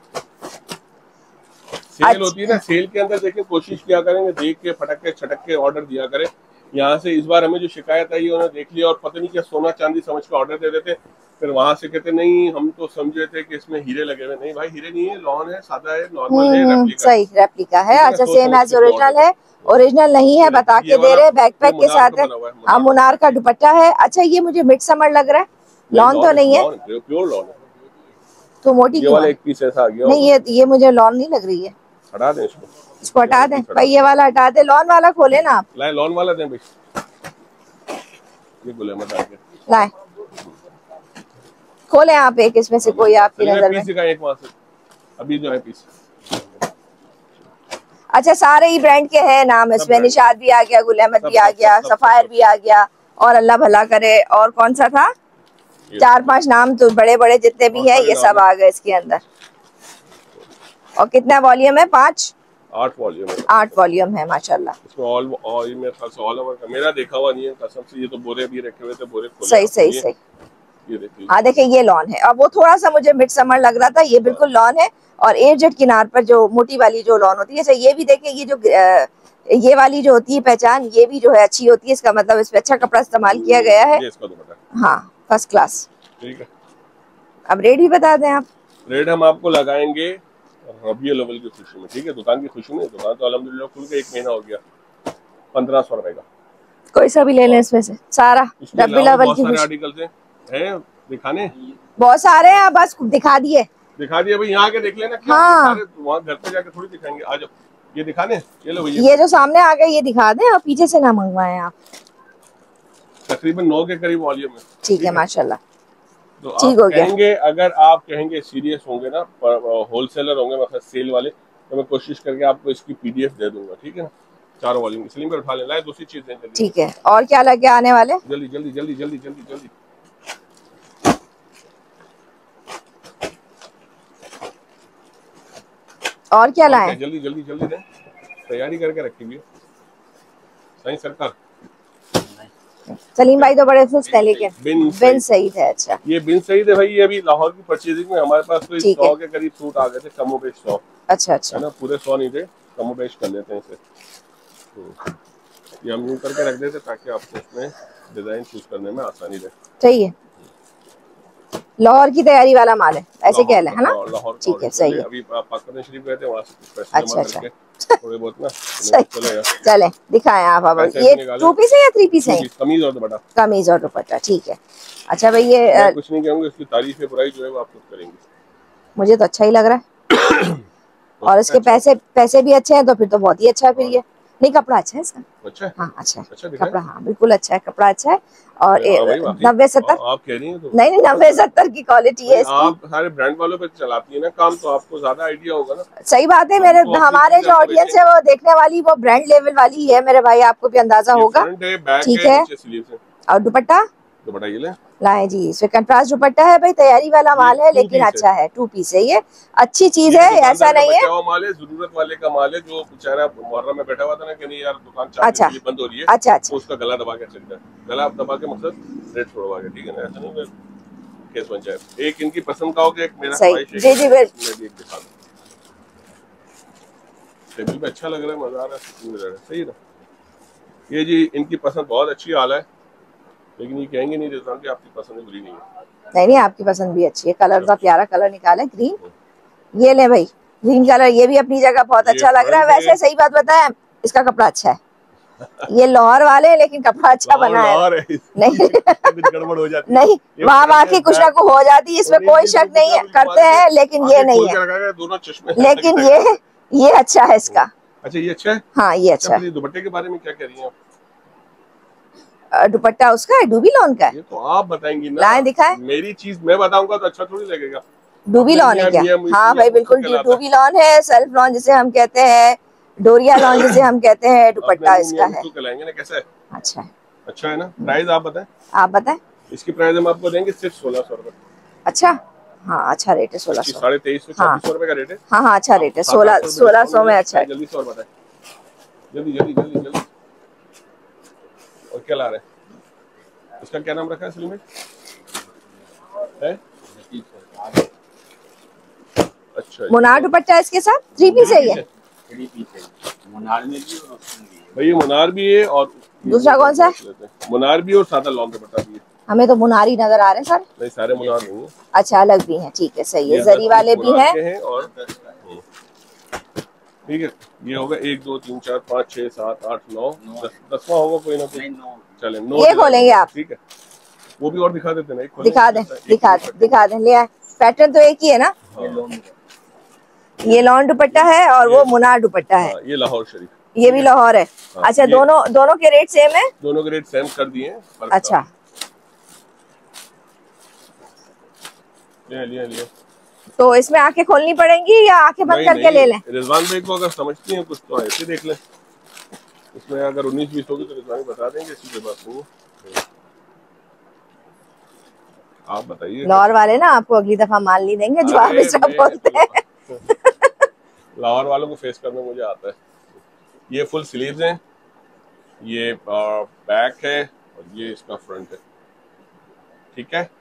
सेल होती है ना, सेल के अंदर देखिए कोशिश किया करेंगे, देख के फटक के छटक के ऑर्डर दिया करें। यहाँ से इस बार हमें जो शिकायत आई उन्होंने देख लिया और पता नहीं क्या सोना चांदी समझ के ऑर्डर दे देते, फिर वहां से कहते नहीं हम तो समझे थे कि इसमें हीरे लगे हुए। नहीं भाई, हीरे नहीं है, लॉन है, सादा है, नॉर्मल है, रेप्लिका। सही रेप्लिका है। अच्छा सेम एज ओरिजिनल है, ओरिजिनल नहीं है, बता के दे रहे, बैकपैक के साथ है। हाँ मुनार का दुपट्टा है। अच्छा ये मुझे मिड समर लग रहा है, लॉन तो नहीं है, प्योर लॉन है। तो मोटी ये वाला एक पीस ऐसा आ गया। नहीं ये मुझे लॉन नहीं लग रही है, हटा दें इसको हटा दें भाई, ये वाला हटा दे, लॉन वाला खोले ना आप। लाए लॉन वाला दें भाई, ये बोले मत आके लाए खोले आप एक, इसमें से कोई आपकी नजर में। पीस का एक वहां से अभी जो है पीस। अच्छा सारे ही ब्रांड के हैं नाम इसमें, निशाद भी आ गया, गुल अहमद भी आ गया, सफायर भी आ गया, और अल्लाह भला करे और कौन सा था, 4-5 नाम तो बड़े बड़े जितने भी हैं ये सब आ गए इसके अंदर। और कितना वॉल्यूम है? 5 8 वॉल्यूम है। 8 वॉल्यूम है माशाल्लाह। इसमें ऑल मेरे ख्याल से ऑल ओवर का मेरा देखा हुआ नहीं है कसम से। ये तो बोरे भी रखे हुए थे, बोरे खोले। सही सही सही। ये देखिए, हाँ देखिए ये लॉन है, और वो थोड़ा सा मुझे मिड समर लग रहा था, ये बिल्कुल लॉन है। और एजेड किनार पर जो मोटी वाली जो लॉन होती है, अच्छा ये भी देखिए, ये जो ये वाली जो होती है पहचान, ये भी जो है अच्छी होती है। इसका मतलब इसमें अच्छा कपड़ा इस्तेमाल किया गया है। ये इसका दुपट्टा, हाँ फर्स्ट क्लास। ठीक है। अब रेट भी बता दें आप। रेट हम आपको लगाएंगे रबीउल अव्वल की खुशी में, ठीक है। दुकान की खुशी में, दुकान तो अल्हम्दुलिल्लाह खुल के 1 महीना हो गया। 1500 रुपए का कोई सा भी ले लें इसमें से, सारा रबीउल अव्वल की खुशी। आर्टिकल हैं दिखाने, बहुत सारे हैं, बस दिखा दिए भाई। यहाँ के देख लेना क्या। हाँ। वहाँ घर पे जाके थोड़ी दिखाएंगे। आज ये दिखाने, ये लो ये जो सामने आ गए ये दिखा दें, और पीछे से ना मंगवाएं आप। तकरीबन 9 के करीब वॉल्यूम है, ठीक है माशाल्लाह। तो ठीक आप हो गया। कहेंगे, अगर आप कहेंगे सीरियस होंगे ना, होलसेलर होंगे मतलब सेल वाले, तो मैं कोशिश करके आपको इसकी पीडीएफ दे दूंगा, ठीक है ना। 4 वॉल्यूम सलीम पर उठा लेना है। दूसरी चीज दें जल्दी। ठीक है, और क्या लगे आने वाले? जल्दी जल्दी जल्दी जल्दी जल्दी जल्दी। और क्या लाएं? जल्दी जल्दी जल्दी दें, तैयारी करके रखेंगे। सही सरकार। सलीम भाई तो बड़े सुस्त है, लेकिन बिन सईद है। अच्छा ये बिन सईद है भाई। ये अभी लाहौर की परचेजिंग में हमारे पास तो 100 के करीब सूट आ गए थे, कमो बेश 100। अच्छा अच्छा, है ना, पूरे 100 नहीं थे, कमो बेश कर लेते हैं इसे। ये हम यूं करके रख देते ताकि आपको इसमें डिजाइन चूज करने में आसानी रहे। सही है, लाहौर की तैयारी वाला माल है, ऐसे कह लें, है ना। ठीक है, सही है। अभी पाकिस्तान शरीफ गए थे, वहाँ से कुछ पैसे अच्छा जमा अच्छा, थोड़े बहुत ना। चले दिखाएं आप। अब ये 2 पीस है या 3 पीस है? कमीज और दुपट्टा। कमीज और दुपट्टा, ठीक है। अच्छा भाई ये कुछ नहीं कहूँगा, इसकी तारीफ है बुराई जो है वो आप खुद करेंगे। मुझे तो अच्छा ही लग रहा है। और इसके पैसे भी अच्छे हैं, तो फिर तो बहुत ही अच्छा है। फिर ये नहीं, कपड़ा अच्छा है इसका। अच्छा, हाँ अच्छा है, अच्छा कपड़ा, हाँ बिल्कुल अच्छा है, कपड़ा अच्छा है। और 90-70 आप कह रही हैं तो नहीं 90-70 की क्वालिटी है इसकी। आप सारे ब्रांड वालों पे चलाती है ना काम, तो आपको ज्यादा आइडिया होगा ना। सही बात है। मेरे हमारे जो ऑडियंस है वो देखने वाली, वो ब्रांड लेवल वाली है मेरे भाई, आपको भी अंदाजा होगा। ठीक है, और दुपट्टा ये ले लाए जी, इसमें कंट्रास्ट दुपट्टा है भाई, तैयारी वाला माल है, लेकिन अच्छा है। 2 पीस है, ये अच्छी चीज है, ऐसा नहीं है। माल है, जरूरत वाले का माल है। जो बेचारा मुहर्रम में बैठा हुआ था ना कि नहीं यार दुकान 4 दिन के लिए बंद हो रही है, अच्छा अच्छा, उसका गला दबा के चल जाए। गला दबा के मतलब रेट छोड़वा के, ठीक है ना। ऐसा नहीं केस बन जाए। एक इनकी पसंद का हो गया, एक मेरा ख्वाहिश है। जी टेबल पे अच्छा लग रहा है, मजा आ रहा है, सही ना। ये जी इनकी पसंद बहुत अच्छी हाल है, लेकिन ये कहेंगे नहीं रिजवान कि आपकी पसंद बुरी नहीं है। नहीं आपकी पसंद भी अच्छी है। कलर का प्यारा कलर निकाला है, ग्रीन। ये ले भाई, ग्रीन कलर, ये भी अपनी जगह बहुत अच्छा लग रहा है। वैसे सही बात बताएं, इसका कपड़ा अच्छा है। ये लाहौर वाले, लेकिन कपड़ा अच्छा बना है। नहीं गड़बड़ हो जाती नहीं, वहाँ बाकी कुछ ना कुछ हो जाती है, इसमें कोई शक नहीं है, करते हैं, लेकिन ये नहीं है। दोनों चश्मे, लेकिन ये अच्छा है इसका। अच्छा ये अच्छा है, हाँ ये अच्छा है। दुपट्टे के बारे में क्या कह रही हैं आप? दुपट्टा उसका है, डूबी लॉन का है। ये तो आप बताएंगी ना, लाएं दिखाएं। मेरी चीज मैं बताऊंगा तो अच्छा थोड़ी लगेगा। डूबी लॉन है क्या? हाँ भाई बिल्कुल डूबी लॉन है, सेल्फ लॉन जिसे हम कहते हैं, डोरिया लॉन जिसे हम कहते हैं, दुपट्टा इसका है। कैसा है? अच्छा है, अच्छा है ना। प्राइस आप बताएं। आप बताएं। इसकी प्राइस हम आपको देंगे सिर्फ 1600 रुपए। अच्छा, हाँ अच्छा रेट है 1600। 2350 रुपए का रेट है। हाँ हाँ अच्छा रेट है, 1600 में अच्छा है। जल्दी से और बताएं, जल्दी जल्दी जल्दी जल्दी। और क्या ला रहे हैं? इसका क्या नाम रखा है सलीम है? अच्छा, मुनार दुपट्टा इसके साथ 3 पीस है ये। मुनार में भी और भाई ये मुनार भी है, और दूसरा कौन सा है? मुनार भी और सादा लॉन दुपट्टा भी है। हमें तो मुनारी नजर आ रहे हैं सर। नहीं सारे मुनार नहीं है। अच्छा अलग भी हैं, ठीक है सही है। जरी वाले भी हैं और ठीक है। ये होगा 1 2 3 4 5 6 7 8 9 10वां होगा कोई ना कोई। चले 9 ये खोलेंगे आप, ठीक है। वो भी और दिखा देते ना, एक दिखा दें ले आए। पैटर्न तो एक ही है ना। ये लॉन दुपट्टा है और वो मुनार दुपट्टा है। ये लाहौर शरीफ, ये भी लाहौर है। अच्छा दोनों के रेट सेम है? दोनों के रेट सेम कर दिए हैं। अच्छा लिया। तो इसमें आंखें खोलनी पड़ेंगी या आंखें बंद करके ले लें? रिजवान भाई को अगर समझती हैं कुछ तो ऐसे देख लें। इसमें अगर 19-20 होगी तो रिजवान बता देंगे, ऐसी कोई बात नहीं है। आप बताइए। लाहौर वाले ना आपको अगली दफा माल नहीं देंगे जो आप इस तरह बोलते हैं। लाहौर वालों को फेस करना मुझे आता है। ये फुल स्लीव्स हैं, ये बैक है और ये इसका फ्रंट है, ठीक है।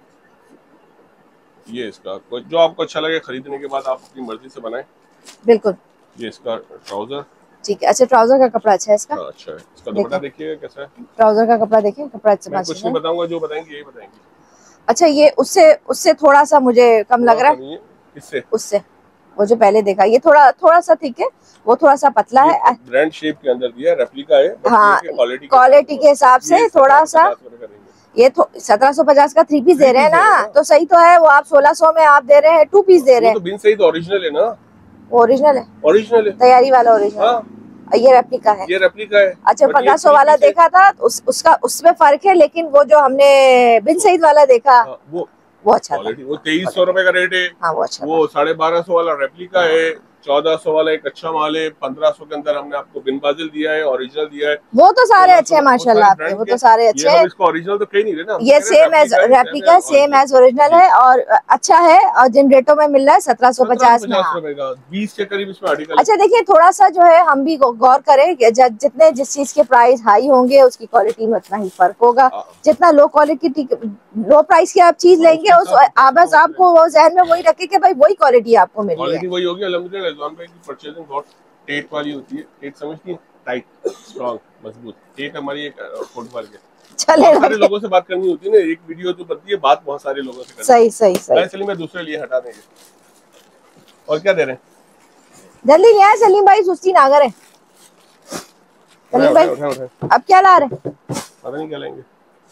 ये इसका जो आपको अच्छा लगे खरीदने के बाद आप अपनी मर्जी से बनाएं। बिल्कुल। ये इसका ट्राउजर, ठीक है। अच्छा, ट्राउजर का कपड़ा अच्छा है इसका? हाँ अच्छा है। इसका दुपट्टा देखिए कैसा है। ट्राउजर का कपड़ा देखिए, कपड़ा अच्छा। मैं कुछ नहीं बताऊंगा, जो बताएंगे यही बताएंगे। अच्छा, ये उससे थोड़ा सा मुझे कम लग रहा है। किससे? उससे वो जो पहले देखा, ये थोड़ा सा ठीक है, वो थोड़ा सा पतला है। ब्रांड शेप के अंदर दिया, रेप्लिका है। हाँ, क्वालिटी के हिसाब से थोड़ा सा। ये 1750 का 3 पीस दे रहे हैं ना, तो सही तो है। वो आप 1600 में आप दे रहे हैं 2 पीस दे रहे हैं। तो बिन सही तो ओरिजिनल है ना? ओरिजिनल है, ओरिजिनल है, तैयारी वाला ओरिजिनल। हाँ। ये रेप्लिका है। ये रेप्लिका है। अच्छा, 1500 वाला देखा था उसका, उसमें फर्क है। लेकिन वो जो हमने बिन सईद वाला देखा, वो अच्छा था। वो 2300 रुपए का रेट है। हाँ, वो अच्छा। वो 1250 वाला रेप्लिका है। 1400 वाला एक अच्छा माल है। 1500 के अंदर हमने आपको बिन बाजिल दिया है, ओरिजिनल दिया है। वो तो सारे अच्छे हैं माशाल्लाह आपके, वो तो सारे अच्छे हैं। इसको ओरिजिनल तो कहीं नहीं रहे ना, ये same as replica, same as original है और अच्छा है। और जिन रेटों में मिल रहा है 1750 में, 20 के करीब इसमें आर्टिकल। अच्छा देखिए, थोड़ा सा जो है हम भी गौर करें कि जितने जिस चीज के प्राइस हाई होंगे उसकी क्वालिटी में उतना ही फर्क होगा। जितना लो क्वालिटी, लो प्राइस की आप चीज लेंगे, उस बस आपको वो जहन में वही रखे कि भाई वही क्वालिटी आपको मिल रही है। वही होगी। अल्हम्दुलिल्लाह रिजवान भाई की परचेजिंग बहुत टेट वाली होती है। टेट समझती है, टाइट, स्ट्रांग, मजबूत। टेट हमारी एक फुटबॉल के चले, सारे लोगों से बात करनी होती है ना। एक वीडियो जो बनती है, बात बहुत सारे लोगों से करनी। सही। चलिए मैं दूसरे लिए हटा देंगे। और क्या दे रहे हैं? जल्दी नहीं आए सलीम भाई, सुस्ती ना करें। सलीम भाई अब क्या ला रहे हैं? पता नहीं क्या लेंगे।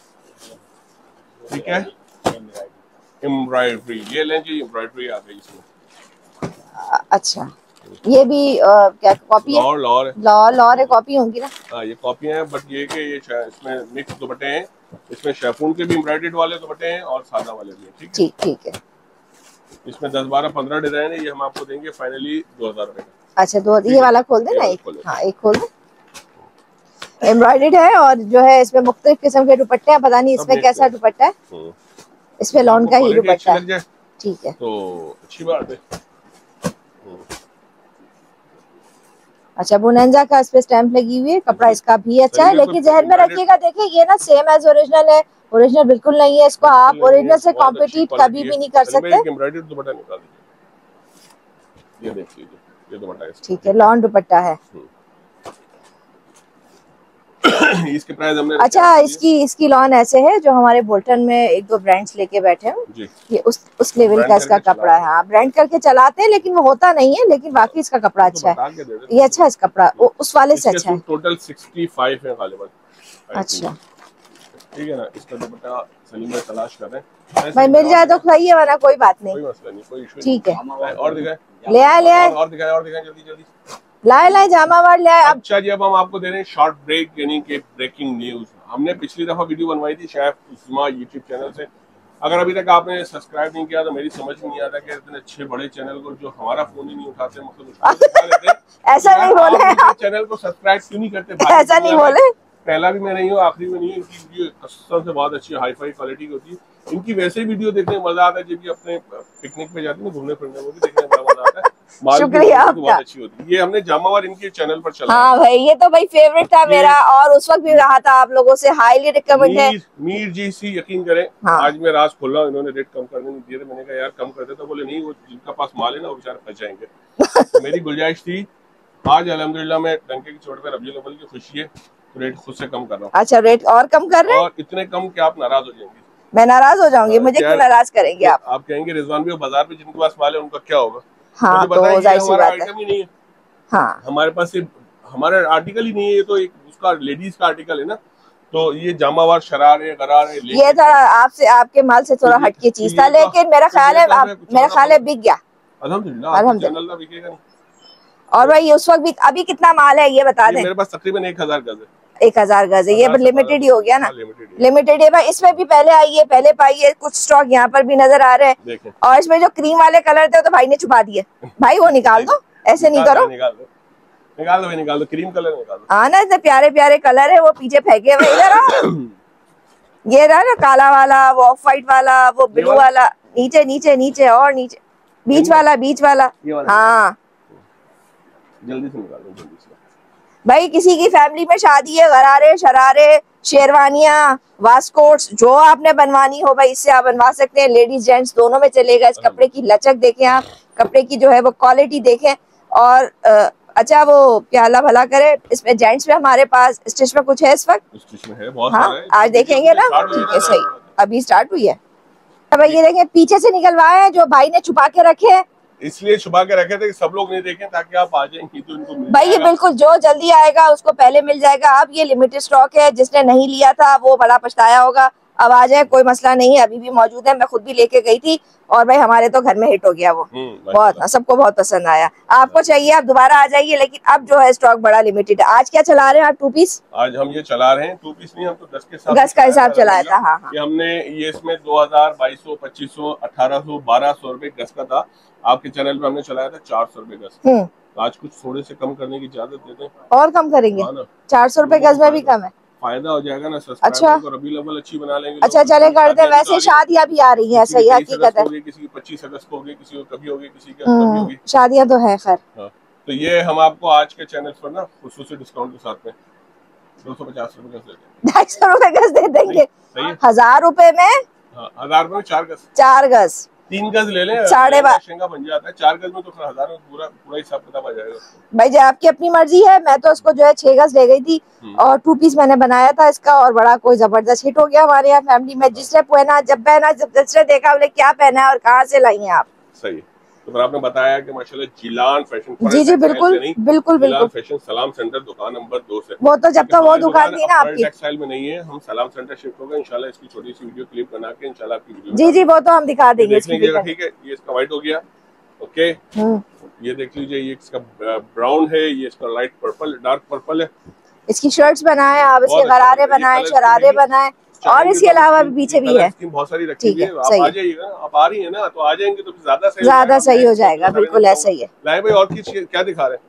ठीक है, एम्ब्रॉयडरी ये लें जी। एम्ब्रॉयडरी आ गई इसमें। अच्छा, ये भी क्या कॉपी है? लाहौर है, कॉपी होंगी ना? हाँ, ये कॉपी है। बट ये कि ये इसमें मिक्स दुपट्टे हैं। इसमें शेफून के भी एम्ब्रॉयडर्ड वाले दुपट्टे हैं और सादा वाले भी हैं। ठीक है। इसमें 10, 12, 15 डिजाइन है। ये हम आपको देंगे फाइनली 2000 रुपए का। अच्छा, तो ये वाला खोल दे ना एक। हाँ, एक खोल दे। एम्ब्रॉयडर्ड है और जो है इसमें मुख्तलिफ किस्म के दुपट्टे हैं। पता नहीं इसमें कैसा दुपट्टा है। इसमें लॉन का ही दुपट्टा है। ठीक है, तो अच्छी बात है। अच्छा, बोनेंजा का इस पे स्टैंप लगी हुई है। कपड़ा इसका भी अच्छा है, लेकिन जहन में रखिएगा, देखिए ये ना सेम एज ओरिजिनल है, ओरिजिनल बिल्कुल नहीं है। इसको आप ओरिजिनल से कॉम्पिटिट कभी भी नहीं कर सकते। एम्ब्रॉयडर्ड दुपट्टा निकाल दीजिए, ये देख लीजिए, ये दुपट्टा है। ठीक है, लॉन दुपट्टा है। इसके प्राइस हमने अच्छा, इसकी लॉन ऐसे है जो हमारे बोल्टन में 1-2 ब्रांड्स लेके बैठे हैं। ये उस लेवल का इसका कपड़ा है। हाँ, ब्रांड करके चलाते हैं, लेकिन वो होता नहीं है। लेकिन बाकी इसका कपड़ा अच्छा है। ये अच्छा है, इस कपड़ा उस वाले से अच्छा है। टोटल 65 है गालिबन। अच्छा, ठीक है ना। इसका दुपट्टा सलीम भाई तलाश कर रहे हैं। भाई मिल जाए तो खाइए, वरना कोई बात नहीं। कोई मसला नहीं, कोई इशू। ठीक है, और दिखाएं, ले आए और दिखाएं जल्दी लाए जामा वार ले आए। अच्छा जी, अब हम आपको दे रहे हैं शॉर्ट ब्रेक, यानी कि ब्रेकिंग न्यूज। हमने पिछली दफा वीडियो बनवाई थी शेफ उस्मा यूट्यूब चैनल से। अगर अभी तक आपने सब्सक्राइब नहीं किया तो मेरी समझ में नहीं आता कि इतने अच्छे बड़े चैनल को जो हमारा फोन ही नहीं उठाते, मतलब ऐसा नहीं बोले, चैनल को सब्सक्राइब क्यों नहीं करते? ऐसा नहीं बोले। पहला भी मैं नहीं हूँ, आखिरी में नहीं हूँ। इनकी वीडियो कसम से बहुत अच्छी हाई फाई क्वालिटी की होती है। इनकी वैसे ही वीडियो देखने में मजा आता है। जब भी अपने पिकनिक पे जाते हैं, घूमने फिरने में भी देखने में बड़ा मजा आता है। शुक्रिया आपका, बहुत अच्छी होती है। ये हमने जामावार इनके चैनल पर चला। हाँ भाई, ये तो भाई फेवरेट था मेरा, और उस वक्त भी रहा था आप लोगों से, हाईली रिकमेंड है। मीर जी सी यकीन करें, हाँ। आज मैं राज खोल रहा हूँ, इन्होंने रेट कम करने नहीं दिए थे। मैंने कहा यार कम कर दे, तो बोले नहीं, वो जिनका पास माल है ना वो बेचारे फंस जाएंगे। तो मेरी गुंजाइश थी, आज अल्हम्दुलिल्लाह मैं डंके की चोट पर रबीउल अव्वल की खुशी है, रेट खुद से कम कर रहा हूँ। अच्छा, रेट और कम कर रहे हैं? और इतने कम कि आप नाराज हो जाएंगे। मैं नाराज हो जाऊंगी? मुझे क्यों नाराज करेंगे आप? आप कहेंगे रिजवान भाई बाजार में जिनके पास माल है उनका क्या होगा? हाँ, तो जाहिर सी बात है। आइटम ही नहीं है। हाँ, हमारे पास हमारा आर्टिकल ही नहीं है। ये तो एक उसका लेडीज का आर्टिकल है ना। तो ये जामावार शरारे गरारे, ये थोड़ा आपसे, आपके माल से थोड़ा हटके चीज था, लेकिन मेरा ख्याल है बिक गया अल्हम्दुलिल्लाह। बिकेगा नहीं। और भाई उस वक्त भी, अभी कितना माल है ये बता दें? मेरे पास तकरीबन 1000 गज है। 1000 गज है, ये लिमिटेड ही हो गया ना? लिमिटेड है भाई। इसमें भी पहले आइए, पहले पाइए, कुछ स्टॉक यहाँ पर भी नजर आ रहे हैं। और इसमें जो क्रीम वाले कलर थे तो भाई ने छुपा दिए। भाई वो निकाल दो, ऐसे नहीं करो। निकाल दो क्रीम कलर निकाल दो। हाँ ना, इतने प्यारे प्यारे कलर है, वो पीछे फेंके हुए। इधर ये रहा ना काला वाला, वो ऑफ व्हाइट वाला, वो ब्लू वाला, नीचे नीचे नीचे और नीचे, बीच वाला। हाँ, जल्दी से निकाल दो, जल्दी से। भाई किसी की फैमिली में शादी है, गरारे शरारे शेरवानियां वास्कोट्स जो आपने बनवानी हो भाई इससे आप बनवा सकते हैं। लेडीज जेंट्स दोनों में चलेगा। इस कपड़े की लचक देखें आप, कपड़े की जो है वो क्वालिटी देखें। और अच्छा वो क्या अल्लाह भला करे, इसमें जेंट्स में हमारे पास स्टिच में कुछ है इस वक्त? स्टिच में है बहुत हाँ सारा है। आज देखेंगे ना, ठीक है सही, अभी स्टार्ट हुई है। अब ये देखें पीछे से निकलवाए हैं जो भाई ने छुपा के रखे हैं, इसलिए छुपा के रखे थे कि सब लोग नहीं देखें, ताकि आप आ जाएंगी तो इनको मिल भाई ये जाएगा। बिल्कुल जो जल्दी आएगा उसको पहले मिल जाएगा। अब ये लिमिटेड स्टॉक है, जिसने नहीं लिया था वो बड़ा पछताया होगा। अब आ जाए कोई मसला नहीं है, अभी भी मौजूद है। मैं खुद भी लेके गई थी और भाई हमारे तो घर में हिट हो गया वो, बहुत सबको बहुत पसंद आया। आपको चाहिए आप दोबारा आ जाइए, लेकिन अब जो है स्टॉक बड़ा लिमिटेड है। आज क्या चला रहे हैं आप? 2 पीस आज हम ये चला रहे हैं 2 पीस नहीं, हम तो 10 के साथ गज का हिसाब चलाया था। हाँ हाँ ये हमने ये इसमें 2000, 2200, 2500, 1800, 1200 रुपए गज का था। आपके चैनल पे हमने चलाया था 400 रुपए गज। तो आज कुछ थोड़े से कम करने की इजाजत देते हैं और कम करेंगे। 400 रुपए गज में भी कम है, फायदा हो जाएगा ना। अच्छा को रबी अव्वल अच्छी बना लेंगे। अच्छा चले करते हैं। वैसे शादियां भी आ रही है, सही हकीकत है। किसी की 25 अगस्त को होगी, किसी को कभी होगी, किसी की कभी होगी, शादियां तो है खैर। तो ये हम आपको आज के चैनल पर ना खुसूसी डिस्काउंट के साथ में 250 रुपए गज दे देंगे। 250 रुपए गज दे देंगे। 1000 रुपए में 1000 रुपए में 4 गज। 4 गज 3 गज ले लें, 12.5 बन जाता है। 4 गज में तो फिर 1000 में पूरा हिसाब किताब आ जाएगा। भाई जब आपकी अपनी मर्जी है। मैं तो उसको जो है 6 गज ले गई थी और 2 पीस मैंने बनाया था इसका, और बड़ा कोई जबरदस्त हिट हो गया हमारे यहाँ फैमिली में। जिसने पहना जब पहना, जब जिसने देखा बोले क्या पहना है और कहाँ से लाई हैं आप। सही। तो फिर आपने बताया कि माशाल्लाह जिलान फैशन, जी जी बिल्कुल बिल्कुल बिल्कुल फैशन सलाम सेंटर दुकान नंबर 2 से। वो तो जब तक वो दुकान थी ना आपकी टेक्सटाइल में नहीं है, हम सलाम सेंटर शिफ्ट हो गए इंशाल्लाह। इसकी छोटी सी वीडियो क्लिप बना के इंशाल्लाह आपकी वीडियो जी जी वो तो हम दिखा देंगे, ठीक है। ये इसका व्हाइट हो गया, ओके। ये देख लीजिए, ये इसका ब्राउन है, ये इसका लाइट पर्पल, डार्क पर्पल है। इसकी शर्ट्स बनाए आप, इसके गरारे बनाए, शरारे बनाए, और इसके अलावा भी पीछे भी है। बहुत सारी रखी हुई है, आप आ जाइएगा। आप आ रही है ना, तो आ जाएंगे तो ज्यादा सही हो जाएगा। बिल्कुल ऐसा ही है। लाए भाई और क्या दिखा रहे हैं?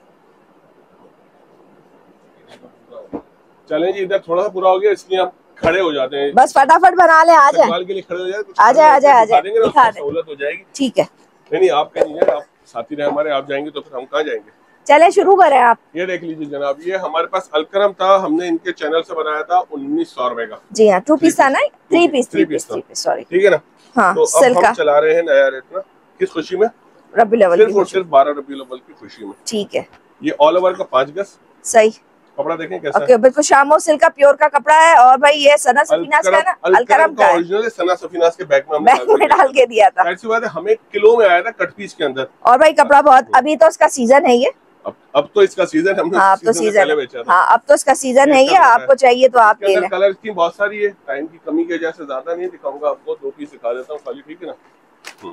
चलें जी, इधर थोड़ा सा पूरा हो गया इसलिए हम खड़े हो जाते हैं। बस फटाफट बना ले, आ जाए के लिए खड़े हो जाए, आ जाए दिखा सहूलत हो जाएगी। ठीक है। नहीं आप कहीं नहीं, आप साथी रहे हमारे, आप जाएंगे तो फिर हम कहाँ जाएंगे। चले शुरू करें आप। ये देख लीजिए जनाब, ये हमारे पास अलकरम था, हमने इनके चैनल से बनाया था 1900 रुपए का। जी हाँ 2 पीस था ना, 3 पीस सॉरी, ठीक है ना। हाँ, तो अब हम चला रहे हैं नया रेट ना, किस खुशी में? रबीउल अव्वल सिर्फ और सिर्फ 12 रबीउल अव्वल की खुशी में। ठीक है। ये ऑल ओवर का 5 गज सही कपड़ा देखें कैसा है। बिल्कुल शामो सिल्क का प्योर का कपड़ा है। और भाई ये सना सफीनास का ना, अलकरम का ओरिजिनल सना सफीनास के बैग में डाल के दिया था। ऐसी बात है, हमें किलो में आया था कट पीस के अंदर। और भाई कपड़ा बहुत, अभी तो इसका सीजन है ये। अब तो इसका सीजन हमने हाँ, अब तो सीजन है। हाँ अब तो इसका सीजन है ये, आपको चाहिए तो आप ले लें। कलर की बहुत सारी है, टाइम की कमी की वजह से ज्यादा नहीं दिखाऊंगा आपको, 2 पीस दिखा देता हूँ खाली, ठीक है ना।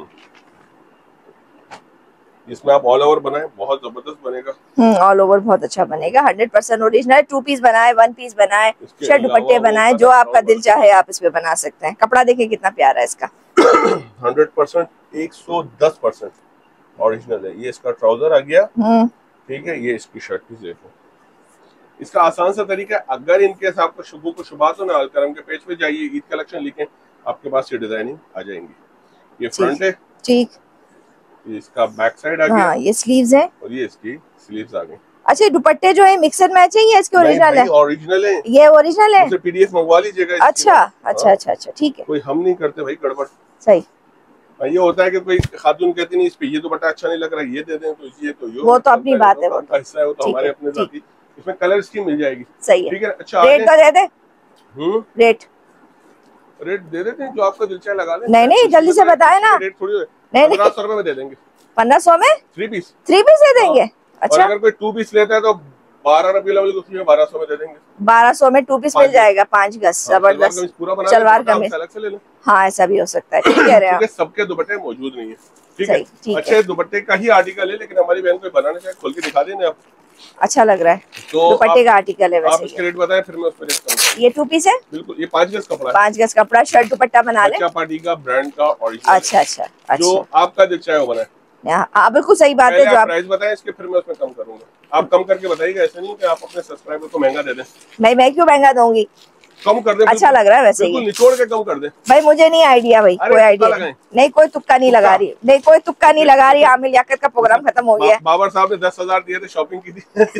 इसमें आप ऑल ओवर बनाए, बहुत जबरदस्त बनेगा। ऑल ओवर बहुत अच्छा बनेगा, 100% ओरिजिनल। 2 पीस बनाए, 1 पीस बनाए, शर्ट दुपट्टे बनाए, जो आपका दिल चाहे आप इसमें बना सकते हैं। कपड़ा देखिए कितना प्यारा है इसका। 100% 110% ओरिजिनल है। ये इसका ट्राउजर आ गया, ठीक है। ये इसकी शर्ट भी देखो। इसका आसान सा तरीका है, अगर इनके साथ आपको शुभू को शुभा तो ना अलकरम के पेज पे जाइए, ईद कलेक्शन लिखें, आपके पास ये डिजाइनिंग आ जाएंगी। ये फ्रंट है, ठीक। ये इसका बैक साइड आ गया। हाँ, ये स्लीव्स है और ये इसकी स्लीव्स आ गई। अच्छा दुपट्टे जो है मिक्सर मैच है या इसके ओरिजिनल है? ओरिजिनल है, ये ओरिजिनल है। मुझे पीडीएफ मंगवा लीजिएगा। अच्छा ठीक है। कोई हम नहीं करते भाई गड़बड़। सही। ये होता है कि कोई खातून कहती नहीं इस पे ये दुपट्टा अच्छा नहीं लग रहा, ये दे दें, तो ये तो वो तो अपनी बात है, वो तो हिस्सा है, वो तो हमारे अपने जाती। इसमें कलर स्कीम मिल जाएगी। सही है, ठीक है। अच्छा रेट तो दे दे। रेट दे देते हैं, जो आपका दिल चाहे लगा लें। नहीं जल्दी से बताए ना। रेट थोड़ी 1500 रुपए में दे देंगे। 1500 में 3 पीस दे देंगे। अच्छा, अगर कोई 2 पीस लेता है तो 12 रबीउल अव्वल को 1200 में दे देंगे। 1200 में 2 पीस मिल जाएगा, 5 गज जबरदस्त सलवार कमीज। अलग से ले लो। हाँ ऐसा भी हो सकता है, ठीक कह रहे हैं। सबके दुपट्टे मौजूद नहीं है, ठीक है। अच्छे दुपट्टे का ही आर्टिकल है, लेकिन हमारी बहन को बनाना चाहिए, खोल के दिखा देंगे आप। अच्छा लग रहा है, तो दुपट्टे का आर्टिकल है। आप इसके रेट बताएं, फिर मैं उस पर रेट करूंगा। ये 2 पीस है, बिल्कुल। ये 5 गज कपड़ा है, 5 गज कपड़ा, शर्ट दुपट्टा बना ले। बच्चा पार्टी का ब्रांड का ओरिजिनल। अच्छा जो आपका दिल चाहे वो बनाए। हाँ बिल्कुल सही बात है। जो आप प्राइस बताएं इसके, फिर मैं उसमें कम करूंगा। आप कम करके बताइएगा, ऐसा नहीं कि आप अपने सब्सक्राइबर को महंगा दे दें। मैं क्यों महंगा दूंगी? कम कर दे, अच्छा लग रहा है वैसे, बिल्कुल निचोड़ के कम कर दे भाई। मुझे नहीं आइडिया भाई, कोई आइडिया नहीं, कोई तुक्का नहीं लगा रही, नहीं कोई तुक्का नहीं लगा रही। आमिर लियाकत का प्रोग्राम खत्म हो गया। बाबर साहब ने 10,000 दिए थे, शॉपिंग की थी।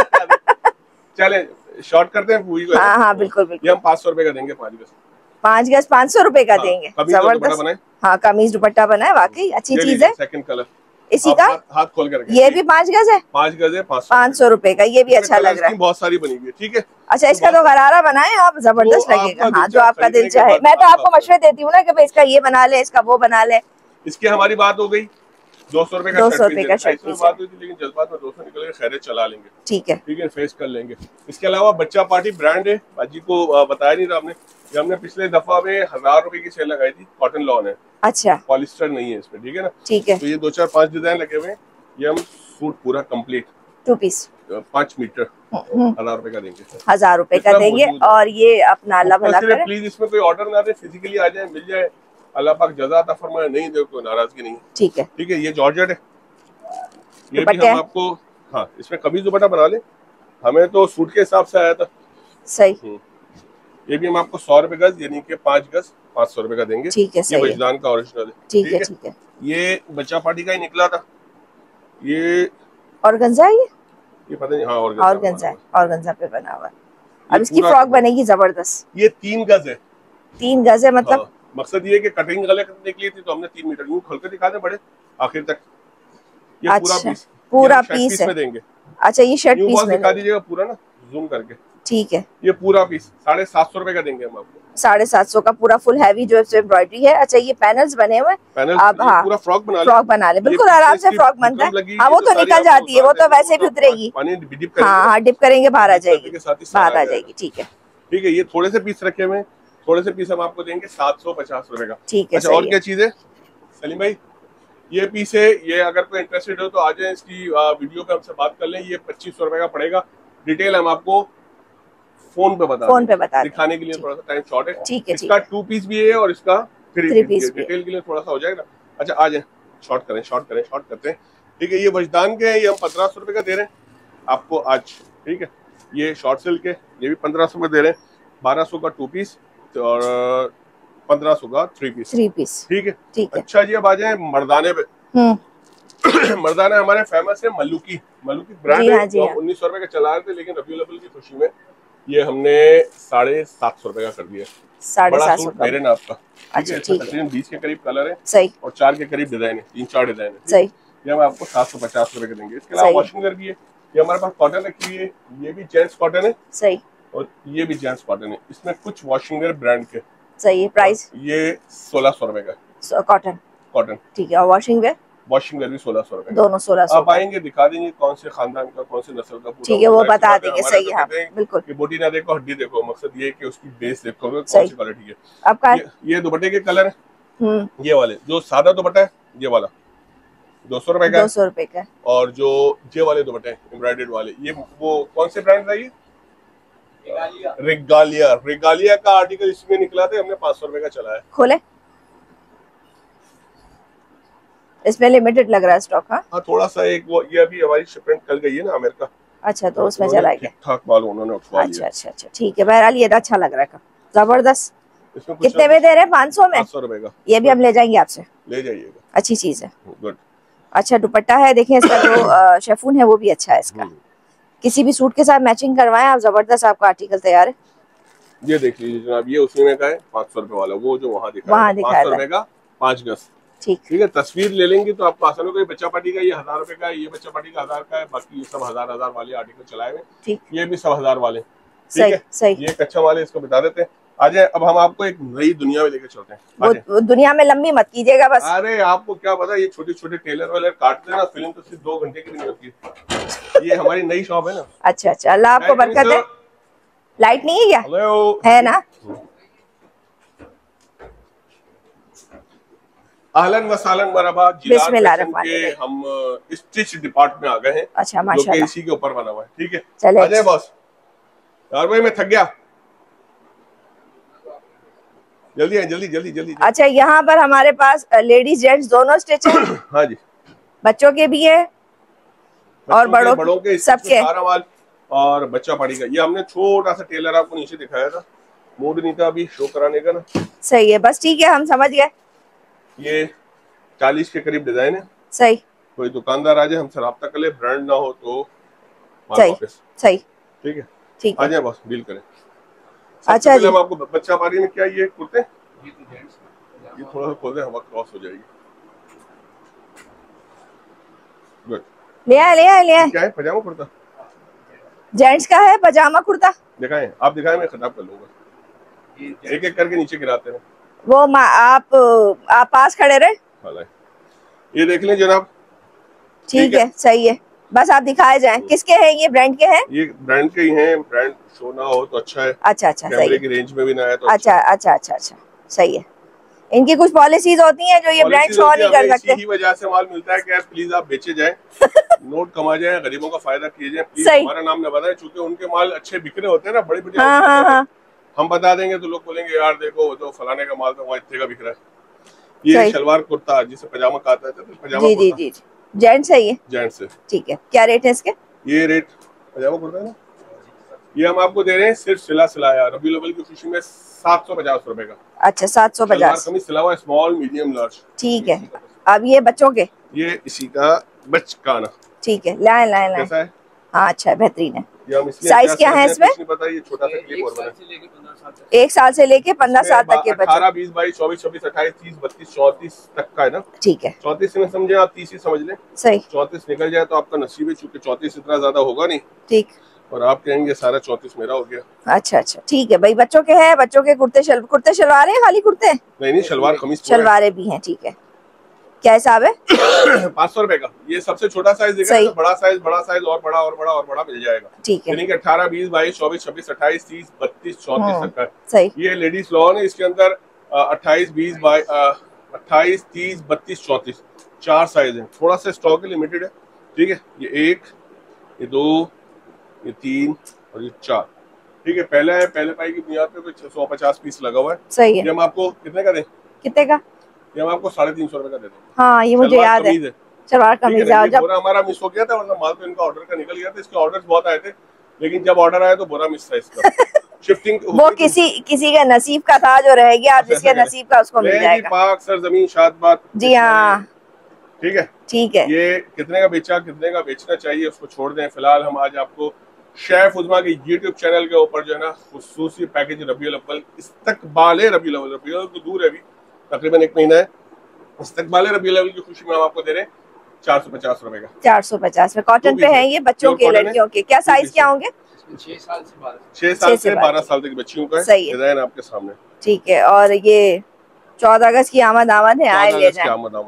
चले शॉर्ट करते हैं पूरी को। हाँ हाँ बिल्कुल बिल्कुल। ये हम 500 रुपए का देंगे, 5 गज। 5 गज 500 रुपए का देंगे, जबरदस्त। हाँ कमीज दुपट्टा बना है, वाकई अच्छी चीज है। सेकंड कलर इसी का हाथ खोल कर, ये भी 5 गज है, 5 गज है, 500 रुपए का। ये भी अच्छा लग रहा है, बहुत सारी बनी हुई है, ठीक है। अच्छा, इसका तो गरारा बनाए आप, जबरदस्त लगेगा। हाँ, जो आपका दिल चाहे। मैं तो आपको मशवरे देती हूँ ना कि भाई इसका ये बना ले, इसका वो बना ले। इसकी हमारी बात हो गई 200 रुपए का, 200 रुपए का शर्ट पीस बात हुई थी, लेकिन जज्बात में 200 निकल के खैरियत चला लेंगे, ठीक है, ठीक है, फेस कर लेंगे। इसके अलावा बच्चा पार्टी ब्रांड है, बाजी को बताया नहीं था हमने, हमने पिछले दफा में 1000 रुपए की सेल लगाई थी। कॉटन लॉन है, अच्छा, पॉलिस्टर नहीं है इसमें, ठीक है ना, ठीक है। तो ये 2 4 5 डिजाइन लगे हुए हैं। ये हम सूट पूरा कंप्लीट 2 पीस 5 मीटर 1000 रुपए का देंगे, 1000 रुपए का देंगे। और ये अपना अल्लाह भला करे। प्लीज इसमें कोई ऑर्डर ना दे, फिजिकली आ जाए, मिल जाए, अल्लाह पाक जज़ा अता फरमाए, नहीं दे कोई नाराजगी नहीं, ठीक है, ठीक है। ये जॉर्जेट है, ये भी हम आपको, हाँ, इसमें कमीज दुपट्टा बना ले, हमें तो सूट के हिसाब से आया था, सही। ये भी हम आपको 100 रुपए गज, यानी कि 5 गज 500 रुपए का देंगे, ठीक है, ये वजदान का ओरिजिनल है, ठीक है, ठीक है। ये बच्चा पार्टी का ही निकला था, ये ऑर्गेन्जा है, ये पता नहीं, हाँ ऑर्गेन्जा है, ऑर्गेन्जा पे बना हुआ है। अब इसकी फ्रॉक बनेगी जबरदस्त। ये 3 गज है, 3 गज है, मतलब हाँ, मकसद ये कि कटिंग गले निकली थी तो हमने 3 मीटर यूं खोल के दिखा दें बड़े आखिर तक। ये अच्छा, पूरा पीस है, देंगे। अच्छा, ये शर्ट पीस में दिखा दीजिएगा पूरा ना, जूम करके, ठीक है। ये पूरा पीस 750 रुपए का देंगे हम आपको, 750 का पूरा फुल हैवी जो है एम्ब्रॉयडरी है। अच्छा, ये पैनल्स बने हुए, आप हाँ पूरा फ्रॉक बना ले, बिल्कुल आराम से फ्रॉक बनता है। हाँ, वो तो निकल जाती है, वो तो वैसे भी उतरेगी, हाँ हाँ, डिप करेंगे बाहर आ जाएगी, बाहर आ जाएगी, ठीक है, ठीक है। ये थोड़े से पीस रखे हुए, थोड़े से पीस हम आपको देंगे 750 रुपए का, ठीक है। अच्छा, और क्या चीज है सलीम भाई? ये पीस है, ये अगर कोई इंटरेस्टेड हो तो आ जाए, इसकी वीडियो पे हमसे बात कर लें। ये 2500 रुपए का पड़ेगा, डिटेल हम आपको फोन पे बता दिखाने के लिए थोड़ा सा टाइम शॉर्ट है, ठीक है। इसका 2 पीस भी है और इसका 3 पीस, डिटेल के लिए थोड़ा सा हो जाएगा। अच्छा, आ जाए, शॉर्ट करते हैं, ठीक है। ये वजदान के हैं, ये हम 1500 रुपए का दे रहे हैं आपको आज, ठीक है। ये शॉर्ट सिल्क है, ये भी 1500 का दे रहे हैं, 1200 का 2 पीस और 1500 का 3 पीस, ठीक है, ठीक है। अच्छा जी, अब आ जाए मर्दाने पे। मर्दाना हमारे फेमस है, मल्लुकी ब्रांड है, जो 1900 रुपए का चला रहे थे, लेकिन रबीउल अव्वल की खुशी में ये हमने 750 रुपए का कर दिया, 750 मेरे नाप का, अच्छा, ठीक है। 20 के करीब कलर है, सही, और 4 के करीब डिजाइन है, 3-4 डिजाइन है, सही। ये हम आपको 750 रुपए का देंगे। इसके अलावा वॉशिंग भी है, ये हमारे पास कॉटन रखी हुई है, ये भी जेंट्स कॉटन है, सही, और ये भी जेंट्स कॉटन है। इसमें कुछ वॉशिंग वेयर ब्रांड के, सही है। प्राइस ये 1600 रुपए का, कॉटन, ठीक है। और वॉशिंग वेयर भी 1600 रुपए, दोनों 1600। आप आएंगे, दिखा देंगे कौन से खानदान का, कौन से नस्ल का, ठीक है, वो बता देंगे, सही है, बिल्कुल। कि बोटी ना देखो, हड्डी देखो, मकसद ये कि उसकी बेस देखो कौन सी क्वालिटी है। आपका ये दुपट्टे के कलर है, ये वाले जो सादा दुपट्टा है, ये वाला 200 रुपए का, 200 रुपए का। और जो ये वाले दुपट्टे एम्ब्रॉयडर्ड वाले, ये वो कौन से ब्रांड का? ये रेगालिया का आर्टिकल इसमें निकला था, हमने 500 रुपए का चला है। खोले, इसमें लिमिटेड लग रहा है स्टॉक, हाँ थोड़ा सा। एक वो ये अभी हमारी शिपमेंट कल गई है ना अमेरिका, अच्छा, तो उसमें चला गया, ठीक-ठाक माल उन्होंने उठवा लिया, अच्छा, ठीक है। बहरहाल ये अच्छा लग रहा है, जबरदस्त। कितने में दे रहे हैं? 500 में, 500 रुपए का। ये भी हम ले जाएंगे आपसे, ले जाइएगा, अच्छी चीज है, गुड। अच्छा, दुपट्टा है, देखें इसका जो शेफून है वो भी अच्छा है इसका, किसी भी सूट के साथ मैचिंग करवाएं आप, जबरदस्त आपका आर्टिकल तैयार है। ये देख लीजिए जनाब, ये उसी में का है, 500 रुपए वाला, वो जो वहाँ दिखा है 500 रुपए का 5 गज, ठीक है। तस्वीर ले लेंगे तो आपको आसान होगा। बच्चा पार्टी का ये 1000 रुपए का है, ये बच्चा पार्टी का 1000 का है, बाकी ये सब 1000 वाले आर्टिकल चलाए हुए, ठीक। ये भी सब 1000 वाले, ठीक है, सही। ये कच्चा माल है, इसको बता देते हैं। आ जाए, अब हम आपको एक नई दुनिया में लेके चलते हैं। वो दुनिया में लंबी मत कीजिएगा बस। अरे आपको क्या पता, ये छोटे छोटे टेलर वाले काटते हैं ना, फिल्म तो सिर्फ 2 घंटे की नहीं होती। ये हमारी नई शॉप है ना। अच्छा, अल्लाह आपको बरकत दे। लाइट नहीं है क्या? हेलो, है ना। अहलन व सहलन मरहबा। बिस्मिल्लाहिर्रहमानिर्रहीम। हम स्टिच डिपार्टमेंट में आ गए हैं। अच्छा, माशाल्लाह, जो इसी के ऊपर बना हुआ है, ठीक है। चले आ जाए बॉस। यार भाई मैं थक गया, जल्दी आए, जल्दी। अच्छा, यहाँ पर हमारे पास लेडीज जेंट्स दोनों स्टिच है। हाँ जी, बच्चों के भी है और बड़ों के सबके सारा माल। और बच्चा पार्टी का ये हमने छोटा सा टेलर आपको नीचे दिखाया था, मूड नहीं था अभी शो कराने का ना। सही है, बस ठीक है, हम समझ गए। ये 40 के करीब डिजाइन है। सही। कोई दुकानदार आ जाए हमसे रब्ता कर ले, ब्रांड ना हो तो सही वापस। सही ठीक है, ठीक आ है। जाए बस डील करें। अच्छा पहले जी, हम आपको बच्चा पारी में क्या ये कुर्ते, ये थोड़ा सा खोल दे, हवा क्रॉस हो जाएगी। गुड। ले आए ले आए ले आए। क्या है, पजामा कुर्ता जेंट्स का है पजामा कुर्ता। दिखाएं, आप दिखाएं, मैं खिताब कर लूंगा। एक एक करके नीचे गिराते हैं वो आप पास खड़े रहे। ये देख लें जनाब। ठीक है, सही है, बस आप दिखाए जाएं। किसके हैं ये, ब्रांड के हैं? ये ब्रांड के ही हैं, ब्रांड शो ना हो तो अच्छा है। अच्छा अच्छा, सही कैमरे है। की रेंज में भी ना आए तो अच्छा अच्छा अच्छा अच्छा, सही है। इनकी कुछ पॉलिसीज होती हैं जो ये ब्रांड शो नहीं कर सकते। इसी वजह से माल मिलता है कि प्लीज आप बेचे जाएं, नोट कमा जाए, गरीबों का फायदा किए जाए, प्लीज हमारा नाम न बताएं, क्योंकि उनके माल अच्छे बिक्रे होते हैं ना, बड़े बड़े। हाँ। हम बता देंगे तो लोग बोलेंगे यार देखो वो तो फलाने का माल तो वहाँ इतने का बिक रहा है। ये शलवार कुर्ता जिसे पजामा कहते हैं, तो पजामा जी जी जी, जेंट्स है ये? जेंट्स है। ठीक है, क्या रेट है इसके? ये रेट पजामा कुर्ता है ना, ये हम आपको दे रहे हैं सिर्फ सिलाया रबीउल अव्वल की खुशी में 750 रुपए का। अच्छा, 750 कमीज सिला हुआ, स्मॉल मीडियम लार्ज। ठीक है। अब ये बच्चों के, ये इसी का बचकाना। ठीक है, लाए लाए लाए। कैसा है? हाँ अच्छा है, बेहतरीन है। साइज क्या है इसमें? पता है, ये छोटा सा क्लिप और बना 1 साल से लेके 15 साल तक के बच्चे। 18, 20, 22, 24, 26, 28, 30, 32, 34 तक का है ना। ठीक है, 34 में समझे आप, 30 ही समझ लें। सही। 34 निकल जाए तो आपका नसीब है, चूंकि 34 इतना ज्यादा होगा नहीं। ठीक। और आप कहेंगे सारा 34 मेरा हो गया। अच्छा अच्छा, ठीक है भाई। बच्चों के हैं, बच्चों के कुर्ते शलवार है, खाली कुर्ते? नहीं, शलवार कमीज शलवारें भी हैं। ठीक है, क्या हिसाब है? 500 रुपए का। ये सबसे छोटा साइज देखा है, तो बड़ा साइज और बड़ा और बड़ा और बड़ा मिल जाएगा। ठीक है, यानी कि 18, 20, 22, 24, 26, 28, 30, 32, 34 तक का। सही। ये लेडीज लॉन है, इसके अंदर 28, 20, 28, 30, 32, 34 4 साइज है। थोड़ा सा स्टॉक लिमिटेड है। ठीक है, ये 1, ये 2, ये 3 और ये 4। ठीक है, पहले पाई की बुनियाद पे कोई 650 पीस लगा हुआ है। सही है। ये हम आपको कितने का दें? कितने का? ये हम आपको 350 रुपए का दे देंगे। हाँ, ये मुझे याद है। शलवार कमीज है। जब बोरा हमारा मिस हो गया था, मतलब माल तो इनका ऑर्डर का निकल गया था, इसके ऑर्डर्स बहुत आए थे, लेकिन जब ऑर्डर आया तो बोरा मिस था इसका। शिफ्टिंग वो किसी का नसीब का था जो रह गया, अब जिसके नसीब का उसको मिल जाएगा। पाक सरजमीन शादबाद। जी हाँ, ठीक है ठीक है। ये कितने का बेचा, कितने का बेचना चाहिए उसको छोड़ दें। फिलहाल हम आज आपको शेफ उज़मा के YouTube चैनल के ऊपर जो है ना खुसूसी पैकेज रबीउल अव्वल इस्तकबाल रबीउल अव्वल तो दूर है, अभी तकरीबन 1 महीना है। इस्तकबाल रबीउल अव्वल की खुशी में हम आपको दे रहे हैं 450 रुपए का। 450 में कॉटन पे है ये, बच्चों के, लड़कियों के। क्या साइज क्या होंगे? 6 साल से 12 साल तक बच्चियों का सही है। डिजाइन आपके सामने। ठीक है, और ये 14 अगस्त की आमद है, आए ले जाए।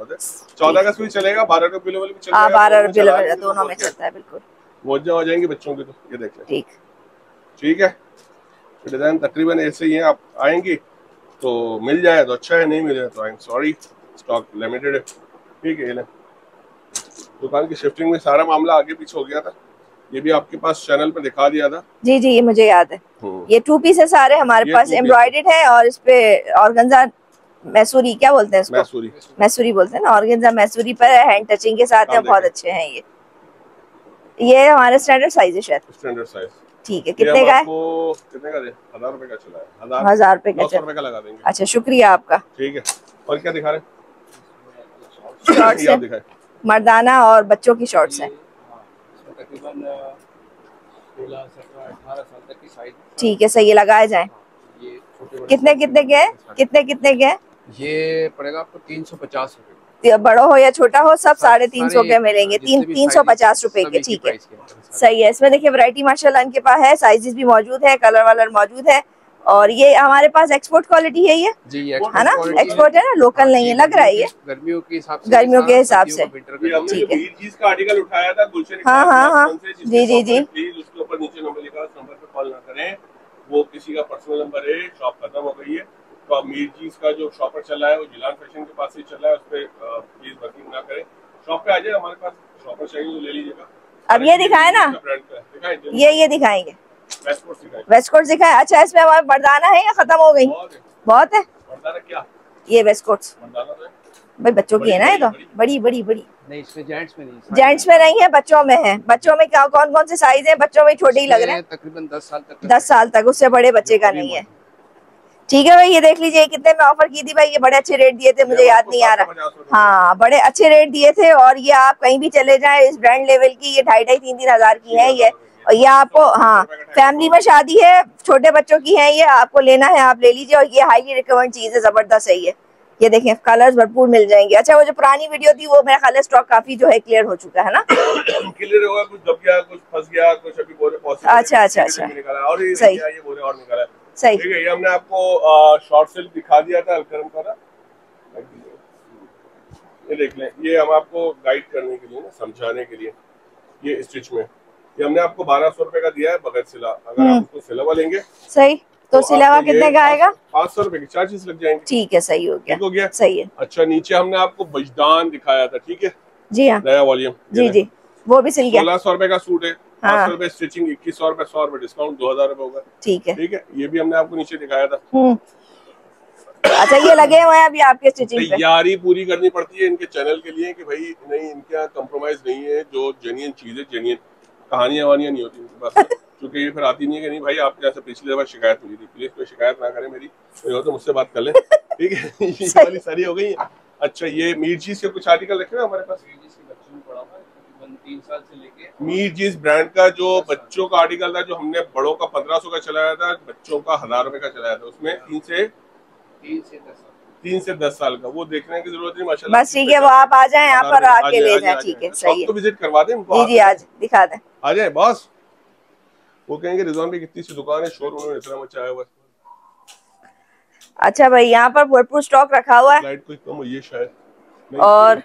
14 अगस्त भी चलेगा, 12 रबीउल अव्वल भी चलेगा। हाँ, 12 रबीउल अव्वल दोनों में चलता है, बिल्कुल मौजा हो जाएंगी बच्चों की। तो ये देख लें। ठीक है, डिजाइन तकरीबन ऐसे ही है। आप आएंगी तो मिल जाए तो अच्छा है, नहीं मिल जाए तो आएंगे सॉरी, स्टॉक लिमिटेड है। ठीक है, दुकान की शिफ्टिंग में सारा मामला आगे पीछे हो गया था, ये भी आपके पास चैनल पर दिखा दिया था। जी जी, ये मुझे याद है। ये 2 पीस है सारे हमारे पास, एम्ब्रॉयडर्ड है, और इस पे ऑर्गेन्जा मैसूरी, क्या बोलते हैं इसको? मैसूरी बोलते हैं ना, ऑर्गेन्जा मैसूरी पर हैंड टचिंग के साथ है, बहुत अच्छे हैं ये हमारे स्टैंडर्ड साइज है शायद। Standard size. ठीक है, कितने का है? कितने का दे? 1000 रुपए का चला है। 1000 रुपए का। 900 रुपए का लगा देंगे। अच्छा, शुक्रिया आपका। ठीक है, और क्या दिखा रहे हैं? शॉर्ट्स है, मर्दाना और बच्चों की शॉर्ट्स हैं। तकरीबन 16, 17, 18 साल तक की साइज। ठीक है, सही है, लगाए जाएं। कितने कितने के? ये पड़ेगा आपको 350 रुपए। बड़ो हो या छोटा हो, सब 350 के मिलेंगे। 350 रुपए के। ठीक है, सही है। इसमें देखिए वैरायटी माशाल्लाह इनके पास है, साइजेस भी मौजूद है, कलर वालर मौजूद है, और ये हमारे पास एक्सपोर्ट क्वालिटी है ये जी, है ना? एक्सपोर्ट है ना, लोकल नहीं है, लग रहा है ये गर्मियों के हिसाब से। ठीक है, का आर्टिकल उठाया था गुलशन। हाँ, जी जी जी। प्लीज उसके ऊपर नीचे नंबर लिखा, उस नंबर पे कॉल ना करें, वो किसी का पर्सनल नंबर है, शॉप खत्म हो गई है। तो अब मीर जीन्स का जो शॉपर चल रहा है वो जिलान फैशन के पास ही चल रहा है, उस पर प्लीज वर्किंग ना करें। शॉप पे आ जाए, हमारे पास शॉपर चाहिए तो ले लीजिएगा। अब ये दिखाए ना, ये दिखाएंगे, वेस्ट कोट दिखाए। अच्छा, इसमें हमारे मर्दाना है या खत्म हो गई? बहुत है मर्दाना। क्या ये वेस्ट कोट्स भाई बच्चों की है ना? ये तो बड़ी नहीं, इसमें जेंट्स में नहीं, जेंट्स में नहीं है, बच्चों में है। बच्चों में क्या कौन से साइज है? बच्चों में छोटे ही लग रहे हैं, तकरीबन 10 साल तक। 10 साल तक, उससे बड़े बच्चे का नहीं है। ठीक है भाई, ये देख लीजिए कितने में ऑफर की थी भाई, ये बड़े अच्छे रेट दिए थे, मुझे याद नहीं आ रहा। हाँ बड़े अच्छे रेट दिए थे, और ये आप कहीं भी चले जाएं इस ब्रांड लेवल की ये 2,500-3,000 हजार की है ये। और ये आपको, हाँ फैमिली में शादी है, छोटे बच्चों की है, ये आपको लेना है आप ले लीजिए। और ये हाईली रिकमेंड चीज है, जबरदस्त है ये देखें कलर्स भरपूर मिल जाएंगे। अच्छा वो जो पुरानी वीडियो थी वो मेरा ख्याल स्टॉक काफी जो है क्लियर हो चुका है ना? क्लियर होगा, कुछ दब गया, कुछ फंस गया, कुछ अभी बोले पॉसिबल। अच्छा अच्छा अच्छा, और ये सही, ये बोले और निकाला। सही, ठीक है, ये हमने आपको शॉर्ट सिल्क दिखा दिया था अलकरम का ना, ये देख लें। ये हम आपको गाइड करने के लिए ना, समझाने के लिए, ये स्टिच में ये हमने आपको 1200 रुपए का दिया है बगैर सिला। अगर आप उसको सिलावा लेंगे सही तो सिलावा कितने का आएगा? 500 रुपए की चार्जेस लग जाएंगे। ठीक है, सही हो गया, ठीक हो गया, सही है। अच्छा नीचे हमने आपको बजदान दिखाया था, ठीक है जी हाँ, नया वॉल्यूम, जी जी वो भी सिल गया। 1600 रुपए का सूट है, 500 रुपए स्टिचिंग, 2100 रुपए, 100 रुपए डिस्काउंट, 2000 रुपए होगा। ठीक है, ठीक है, ये भी हमने आपको नीचे दिखाया था। अच्छा ये लगे हुए हैं अभी आपके स्टिचिंग पे? तैयारी पूरी करनी पड़ती है इनके चैनल के लिए कि भाई नहीं, इनके यहाँ कम्प्रोमाइज नहीं है, जो जेन्युइन चीज है, जेन्युइन कहानियां वानियां नहीं होती इनके पास। क्योंकि ये फिर आती नहीं है कि नहीं भाई आपके यहाँ से पिछली दफा शिकायत हुई थी, प्लीज कोई शिकायत ना करें मेरी, तो मुझसे बात कर ले। ठीक है, ये वाली सारी हो गई। अच्छा ये मीर चीज के कुछ आर्टिकल रखे ना हमारे पास, 3 साल से लेके मीर चीज ब्रांड का जो बच्चों का आर्टिकल था, जो हमने बड़ों का 1500 का चलाया था, बच्चों का 1000 रुपए का चलाया था, उसमें 3 से 10 साल का, वो देखने की जरूरत नहीं माशाल्लाह। बस ठीक है, वो आप आ जाएं यहाँ पर आके ले जाएं। ठीक है, सही है, तो विजिट करवा दें जी जी, आज दिखा दें, आ जाए बॉस। वो कहेंगे रिजवान भाई कितनी सी दुकान है, शोरूम में इतना मचाया हुआ है। अच्छा भाई यहाँ पर भरपूर स्टॉक रखा हुआ है। लाइट कोई कम हुई है शायद। और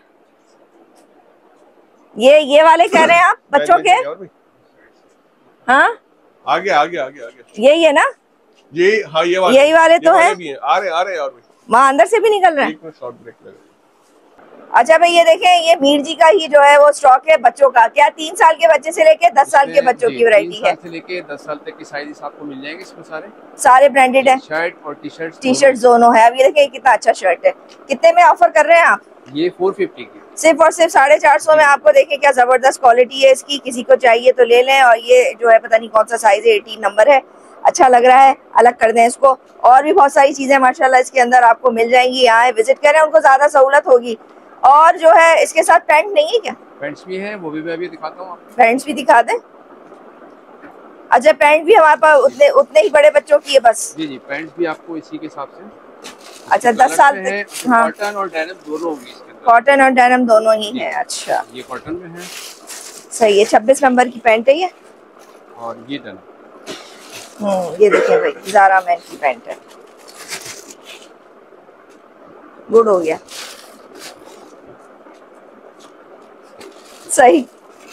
ये वाले कह रहे हैं आप बच्चों के? हाँ आगे आगे आगे आगे यही है ना? ये हाँ ये वाले, यही वाले तो है, आ रहे और भी वहाँ अंदर से भी निकल रहे हैं। शॉर्ट ब्रेक लगा। अच्छा भाई ये देखें, ये मीर जी का ही जो है वो स्टॉक है बच्चों का। क्या 3 साल के बच्चे से लेके 10 साल के बच्चों की वैरायटी है? 3 साल से लेके 10 साल तक की साइज आपको मिल जाएंगे इसमें, सारे ब्रांडेड है, शर्ट और टी शर्ट दोनों है। अब ये देखिए कितना अच्छा शर्ट है, कितने में ऑफर कर रहे हैं आप? ये 450 की, सिर्फ और सिर्फ 450 में आपको। देखिए क्या जबरदस्त क्वालिटी है इसकी, किसी को चाहिए तो ले लें। और ये जो है पता नहीं कौन सा साइज है, 18 नंबर है, अच्छा लग रहा है, अलग कर दें इसको। और भी बहुत सारी चीजें माशाल्लाह इसके अंदर आपको मिल जाएंगी, यहाँ विजिट करें, उनको ज्यादा सहूलत होगी। और जो है इसके साथ पैंट नहीं है क्या? पैंट्स भी है, वो भी मैं अभी दिखाता हूँ। पैंट्स भी दिखा दें। अच्छा पैंट भी हमारे पास उतने ही बड़े बच्चों की है बस? जी जी, पैंट्स भी आपको इसी के हिसाब से। अच्छा 10 साल तक। हाँ, कॉटन और डेनिम दोनों होंगी इसके अंदर। कॉटन और डेनिम दोनों ही है। अच्छा ये कॉटन में है, सही है। 26 नंबर की पैंट है ये, और ये डेनिम। ये देखिए भाई ज़ारा मैन की पैंट है, गुड हो गया, सही।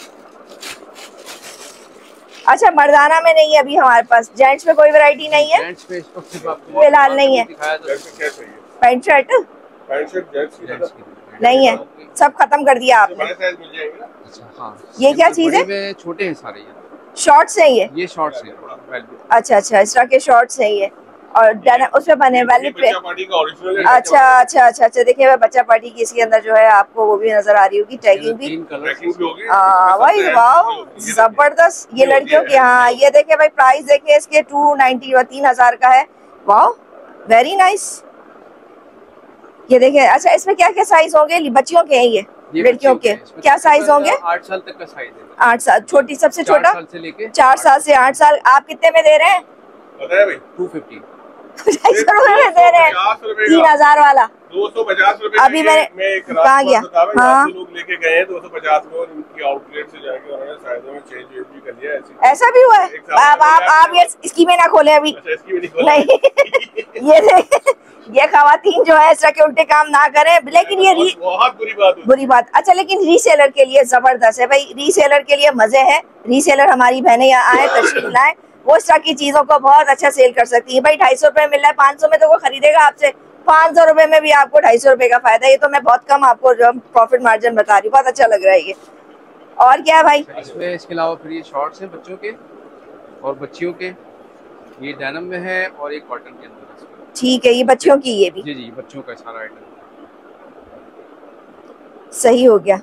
अच्छा मर्दाना में नहीं है अभी हमारे पास, जेंट्स में कोई वैरायटी नहीं है फिलहाल, नहीं है पैंट शर्ट नहीं है, सब खत्म कर दिया आपने। ये क्या चीज है? छोटे हैं सारे, शॉर्ट्स है ये शॉर्ट्स है। अच्छा अच्छा, इस तरह के शॉर्ट्स हैं ये, और उसमें बने वाले पे। अच्छा अच्छा अच्छा अच्छा, देखिए बच्चा पार्टी की इसके अंदर जो है आपको वो भी नजर आ रही होगी, टैगिंग भी। भाई वाह जबरदस्त, ये लड़कियों की। हाँ ये देखिए भाई प्राइस देखिए इसके 290 3000 का है। वाह वेरी नाइस, ये देखिए। अच्छा इसमें क्या क्या साइज होंगे? बच्चियों के हैं ये लड़कियों के क्या साइज होंगे? 8 साल तक का साइज है। 8 साल, छोटी सबसे छोटा 4 साल से 8 साल। आप कितने में दे रहे हैं? 250 रुपए में दे रहे हैं, 3000 वाला 250 रुपए। अभी मैंने कहा गया, हाँ लोग लेके गए हैं 250 में, और उनकी आउटलेट से जाके उन्होंने साइजों में चेंज भी कर लिया। ऐसा भी हुआ है? आप ये स्कीमें ना खोले अभी। नहीं ये खवातीन जो है इस तरह के उल्टे काम ना करें, लेकिन ये बहुत बुरी बात। अच्छा लेकिन रीसेलर के लिए जबरदस्त है भाई, रीसेलर के लिए मजे हैं। रीसेलर हमारी बहनें यहाँ आए, तशरीफ लाएं, वो इस तरह की चीजों को बहुत अच्छा सेल कर सकती है भाई। 250 रुपए मिल रहा है, 500 में तो वो खरीदेगा आपसे, 500 रुपए में भी आपको 250 रुपए का फायदा। ये तो मैं बहुत कम आपको जो प्रॉफिट मार्जिन बता रही हूँ, बहुत अच्छा लग रहा है ये। और क्या है भाई इसमें? इसके अलावा फिर ये शॉर्ट्स हैं बच्चों के और बच्चियों के, ये डेनिम में है और एक कॉटन के अंदर। ठीक है, ये बच्चियों की, ये भी जी जी बच्चों का सारा आइटम सही हो गया।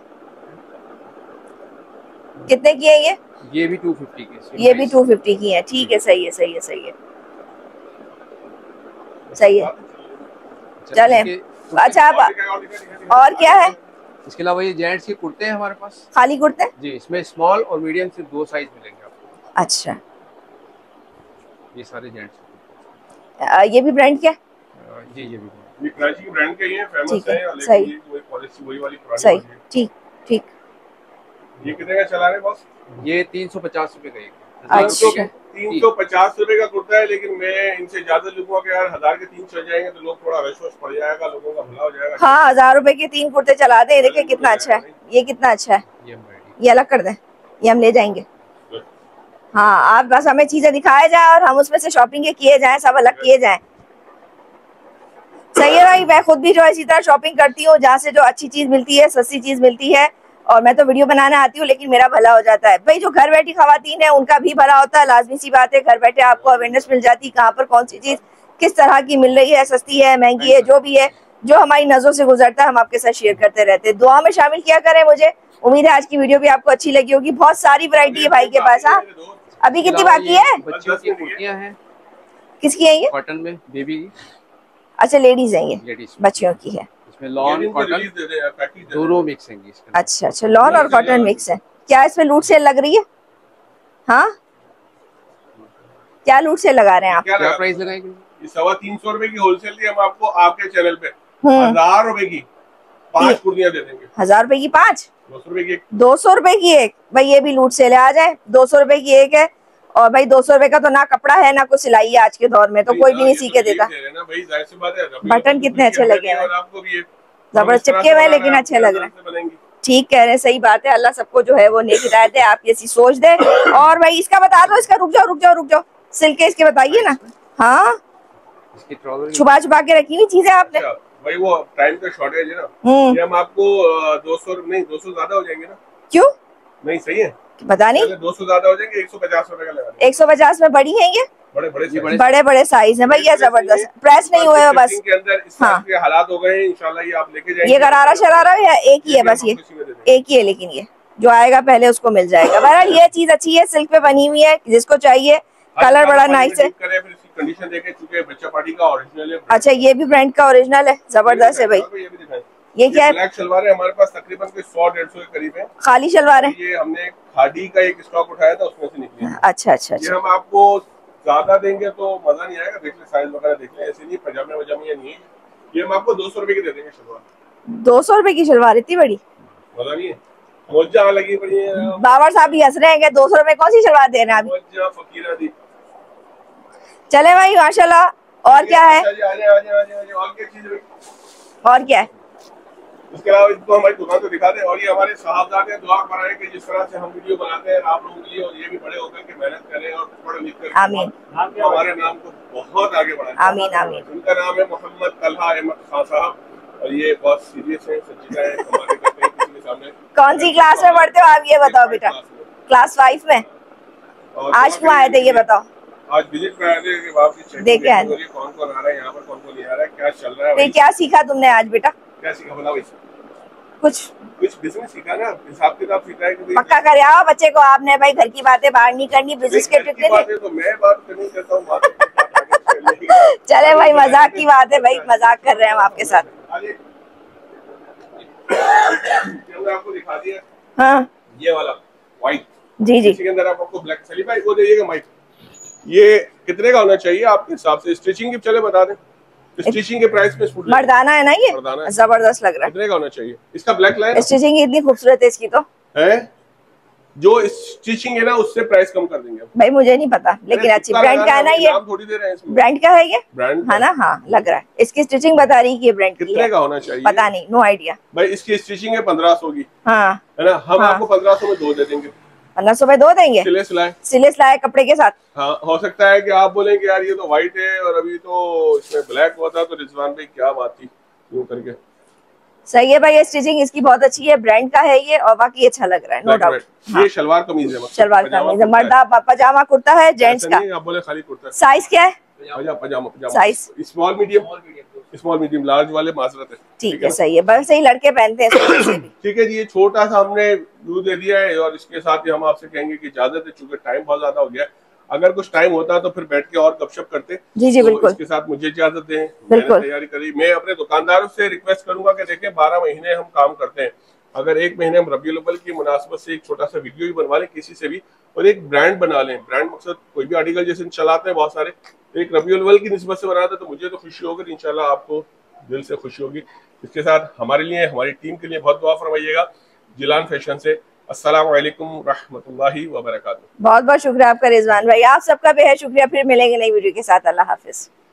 कितने की है ये? ये भी 250 की, ये भी 250 की है। ठीक है, सही है सही है सही है सही है, चले। अच्छा और क्या है? इसके अलावा ये जेंट्स के कुर्ते हैं हमारे पास, खाली कुर्ते जी। इसमें स्मॉल और मीडियम से 2 साइज मिलेंगे आपको। अच्छा, ये सारे जेंट्स ये भी ब्रांड क्या है? जी, ये भी ये कराची की ब्रांड के ही है, फेमस ठीक है, है, लेकिन सही। ये वही पॉलिसी वही वाली पुरानी सही, वाली है। ठीक ठीक। ये कितने का चला रहे हैं बॉस? ये 350 रुपए का एक। अच्छा। 350 रुपए का कुर्ता है, लेकिन मैं इनसे ज्यादा लूंगा कि यार 1000 के 3 चल जाएंगे तो लोग थोड़ा रश पड़ जाएगा, लोगों का भला हो जाएगा। हाँ, 1000 रुपए के 3 कुर्ते चला दे। देखिए कितना अच्छा है, ये कितना अच्छा है। ये अलग कर दें, ये हम ले जाएंगे। हाँ, आप बस हमें चीजें दिखाया जाए और हम उसमें से शॉपिंग किए जाएं, सब अलग किए जाएं। सही है भाई, मैं खुद भी जो है इसी तरह शॉपिंग करती हूँ, जहाँ से जो अच्छी चीज मिलती है, सस्ती चीज मिलती है। और मैं तो वीडियो बनाना आती हूँ, लेकिन मेरा भला हो जाता है भाई। जो घर बैठी खवातीन है उनका भी भला होता है, लाजमी सी बात है। घर बैठे आपको अवेयरनेस मिल जाती है कहाँ पर कौन सी चीज किस तरह की मिल रही है, सस्ती है महंगी है, जो भी है, जो हमारी नजरों से गुजरता है हम आपके साथ शेयर करते रहते हैं। दुआ में शामिल किया करें मुझे। उम्मीद है आज की वीडियो भी आपको अच्छी लगी होगी। बहुत सारी वैरायटी है भाई के पास। हाँ, अभी कितनी बाकी है? बच्चों की कुर्तियां हैं। किसकी है ये? कॉटन में, बेबी की। अच्छा, लेडीज है ये, लेडीज बच्चियों की है। इसमें लॉन कॉटन दोनों मिक्स हैं इसके। अच्छा अच्छा, लॉन और कॉटन मिक्स है। क्या इसमें लूट सेल लग रही है? हाँ, क्या लूट सेल लगा रहे हैं आप? क्या प्राइस लगाएंगे? ये 325 रुपए की होलसेल दी हम आपको आपके चैनल पे 1000 रुपए की 5 कुर्तियां दे देंगे। 1000 रुपए की 5? 200 रुपए की एक। 200 रुपए की एक? भाई ये भी लूट सेल है, आ जाए। 200 रुपए की एक है। और भाई 200 रुपए का तो ना कपड़ा है ना कुछ सिलाई है आज के दौर में, तो कोई भी नहीं सी के देता। बटन कितने अच्छे लगे हैं, जबरदस्त चिपके हुए, लेकिन अच्छे लग रहे हैं। ठीक कह रहे हैं, सही बात है। अल्लाह सबको जो है वो नेक हिदायत है, आप ऐसी सोच दे। और भाई इसका बता दो, इसका रुक जाओ रुक जाओ रुक जाओ, सिल्क के इसके बताइए ना। हाँ, छुपा छुपा के रखी हुई चीजें आपने। भाई वो टाइम का शॉर्टेज है ना, ये हम आपको 200 नहीं 200 ज्यादा हो जाएंगे ना। क्यों? नहीं सही है, पता नहीं। 200 ज्यादा हो जाएंगे, 150 रुपए का लगा। 150 में बड़ी है ये? बड़े बड़े साइज है भैया, जबरदस्त। प्रेस नहीं हुए बस के अंदर इस तरह के हालात हो गए, इंशाल्लाह ये आप लेके जाएंगे। ये गरारा शरारा है, एक ही है बस, ये एक ही है, लेकिन ये जो आएगा पहले उसको मिल जाएगा। बहरहाल ये चीज अच्छी है, सिल्क पे बनी हुई है, जिसको चाहिए। कलर बड़ा नाइस है। कंडीशन देखे, चूंकि बच्चा पार्टी का ओरिजिनल है। अच्छा, ये भी ब्रांड का ओरिजिनल है, जबरदस्त है भाई। ये क्या है? ब्लैक शलवार है हमारे पास, तकरीबन 100-150 के करीब है। खाली शलवार है? ये हमने खादी का एक स्टॉक उठाया था, उसमें से निकली। अच्छा अच्छा ये हम आपको ज्यादा देंगे तो मजा नहीं आएगा। देख ले साइज वगैरह देख ले, ऐसे नहीं पजामे वजामे नहीं है। ये हम आपको 200 रुपए की दे देंगे शलवार। 200 रुपए की शलवार इतनी बड़ी? मजा नहीं है, मोजा लगी पड़ी है। बाबर साहब भी हंस रहे हैं कि 200 रुपए कौन सी शलवार दे रहे हैं मोजा फकीरा दी। चले भाई माशाल्लाह। और क्या है? और क्या चीज है? और क्या है? इसके अलावा इसको हमारी दुकान को दिखा दें। और ये हमारे साहबजादे दुआ कर रहे हैं कि जिस तरह से हम वीडियो बनाते हैं आप लोगों के लिए, और ये भी बड़े होकर के मेहनत करें और पढ़ लिख कर आमीन, हमारे नाम को बहुत आगे बढ़ाएं। आमीन आमीन। उनका नाम है मोहम्मद तलहा अहमद खान साहब, और ये बहुत सीरियस है, सच्ची है, हमारे करते हैं किसी के सामने। कौन सी क्लास में पढ़ते हो आप, ये बताओ बेटा? क्लास 5 में? आज क्यों आए थे ये बताओ? आज विजिट पे आए थे, वापस देखे आए, कौन कौन आ रहा है यहाँ पर, कौन कौन नहीं आ रहा है, क्या चल रहा है। फिर क्या सीखा तुमने आज बेटा? क्या सीखा बताओ? कुछ बिजनेस सीखा ना, हिसाब किताब सीखा है कि पक्का करे आओ बच्चे को आपने। भाई घर की बातें बाहर नहीं करनी, बिजनेस के ट्रिक नहीं। तो मैं बात नहीं करता हूँ। चले भाई, मजाक की बात है भाई, मजाक कर रहे हैं हम आपके साथ। आपको दिखा दिया। हाँ, ये वाला व्हाइट, जी जी। इसके अंदर आपको ब्लैक चली भाई वो दीजिएगा माइक। ये कितने का होना चाहिए आपके हिसाब से? स्टिचिंग की चले बता दें, स्टिचिंग के प्राइस में मर्दाना है ना ये, जबरदस्त लग रहा है। कितने का होना चाहिए? इसका ब्लैक लाइन स्टिचिंग इतनी खूबसूरत है इसकी तो है, जो स्टिचिंग है ना उससे प्राइस कम कर देंगे भाई। मुझे नहीं पता, लेकिन अच्छी ब्रांड का है ना ये? थोड़ी दे रहे हैं इसमें। ब्रांड का है ये? ब्रांड है ना? हाँ लग रहा है। इसकी स्टिचिंग बता रही है ब्रांड की है। कितने का होना चाहिए? पता नहीं, नो आइडिया भाई। इसकी स्टिचिंग है 1500 की, हाँ है ना? हम आपको 1500 में 2 दे देंगे। 1500 में 2 देंगे? सिले सिलाए कपड़े के साथ। हाँ, हो सकता है कि आप बोलें कि यार ये तो व्हाइट है और अभी तो इसमें ब्लैक हुआ था, तो रिजवान भाई क्या बात थी यूं करके। सही है भाई, ये स्टिचिंग इसकी बहुत अच्छी है, ब्रांड का है ये, और बाकी अच्छा लग रहा है, नो डाउट। ये शलवार कमीज है, शलवार कमीज है, मर्दा पजामा कुर्ता है, जेंट्स का। आप बोले खाली कुर्ता। साइज क्या है? Pyjama size small medium large वाले माजरत है। ठीक है, सही है, बस सही लड़के पहनते हैं। ठीक है जी, ये छोटा सा हमने व्यू दे दिया है, और इसके साथ ही हम आपसे कहेंगे कि इजाजत है, चूंकि टाइम बहुत ज्यादा हो गया। अगर कुछ टाइम होता तो फिर बैठ के और गपशप करते। जी जी तो बिल्कुल। इसके साथ मुझे इजाजत दें, मैंने तैयारी करी। मैं अपने दुकानदारों से रिक्वेस्ट करूंगा कि देखें 12 महीने हम काम करते हैं, अगर एक महीने हम रबीउल अव्वल की मुनासबत से एक छोटा सा वीडियो भी बनवा लें किसी से भी, और एक ब्रांड बना लें। ब्रांड मकसद कोई भी आर्टिकल जैसे चलाते हैं बहुत सारे, तो एक रबीउल अव्वल की निस्बत से बनाते तो मुझे तो खुशी होगी, इंशाल्लाह आपको दिल से खुशी होगी। इसके साथ हमारे लिए, हमारी टीम के लिए बहुत दुआ फरमाइएगा। जिलान फैशन से अस्सलाम वालेकुम रहमतुल्लाहि व बरकातुहू। बहुत बहुत शुक्रिया आपका रिजवान भाई, आप सबका बेहद शुक्रिया। फिर मिलेंगे नई वीडियो के साथ। अल्लाह हाफिज।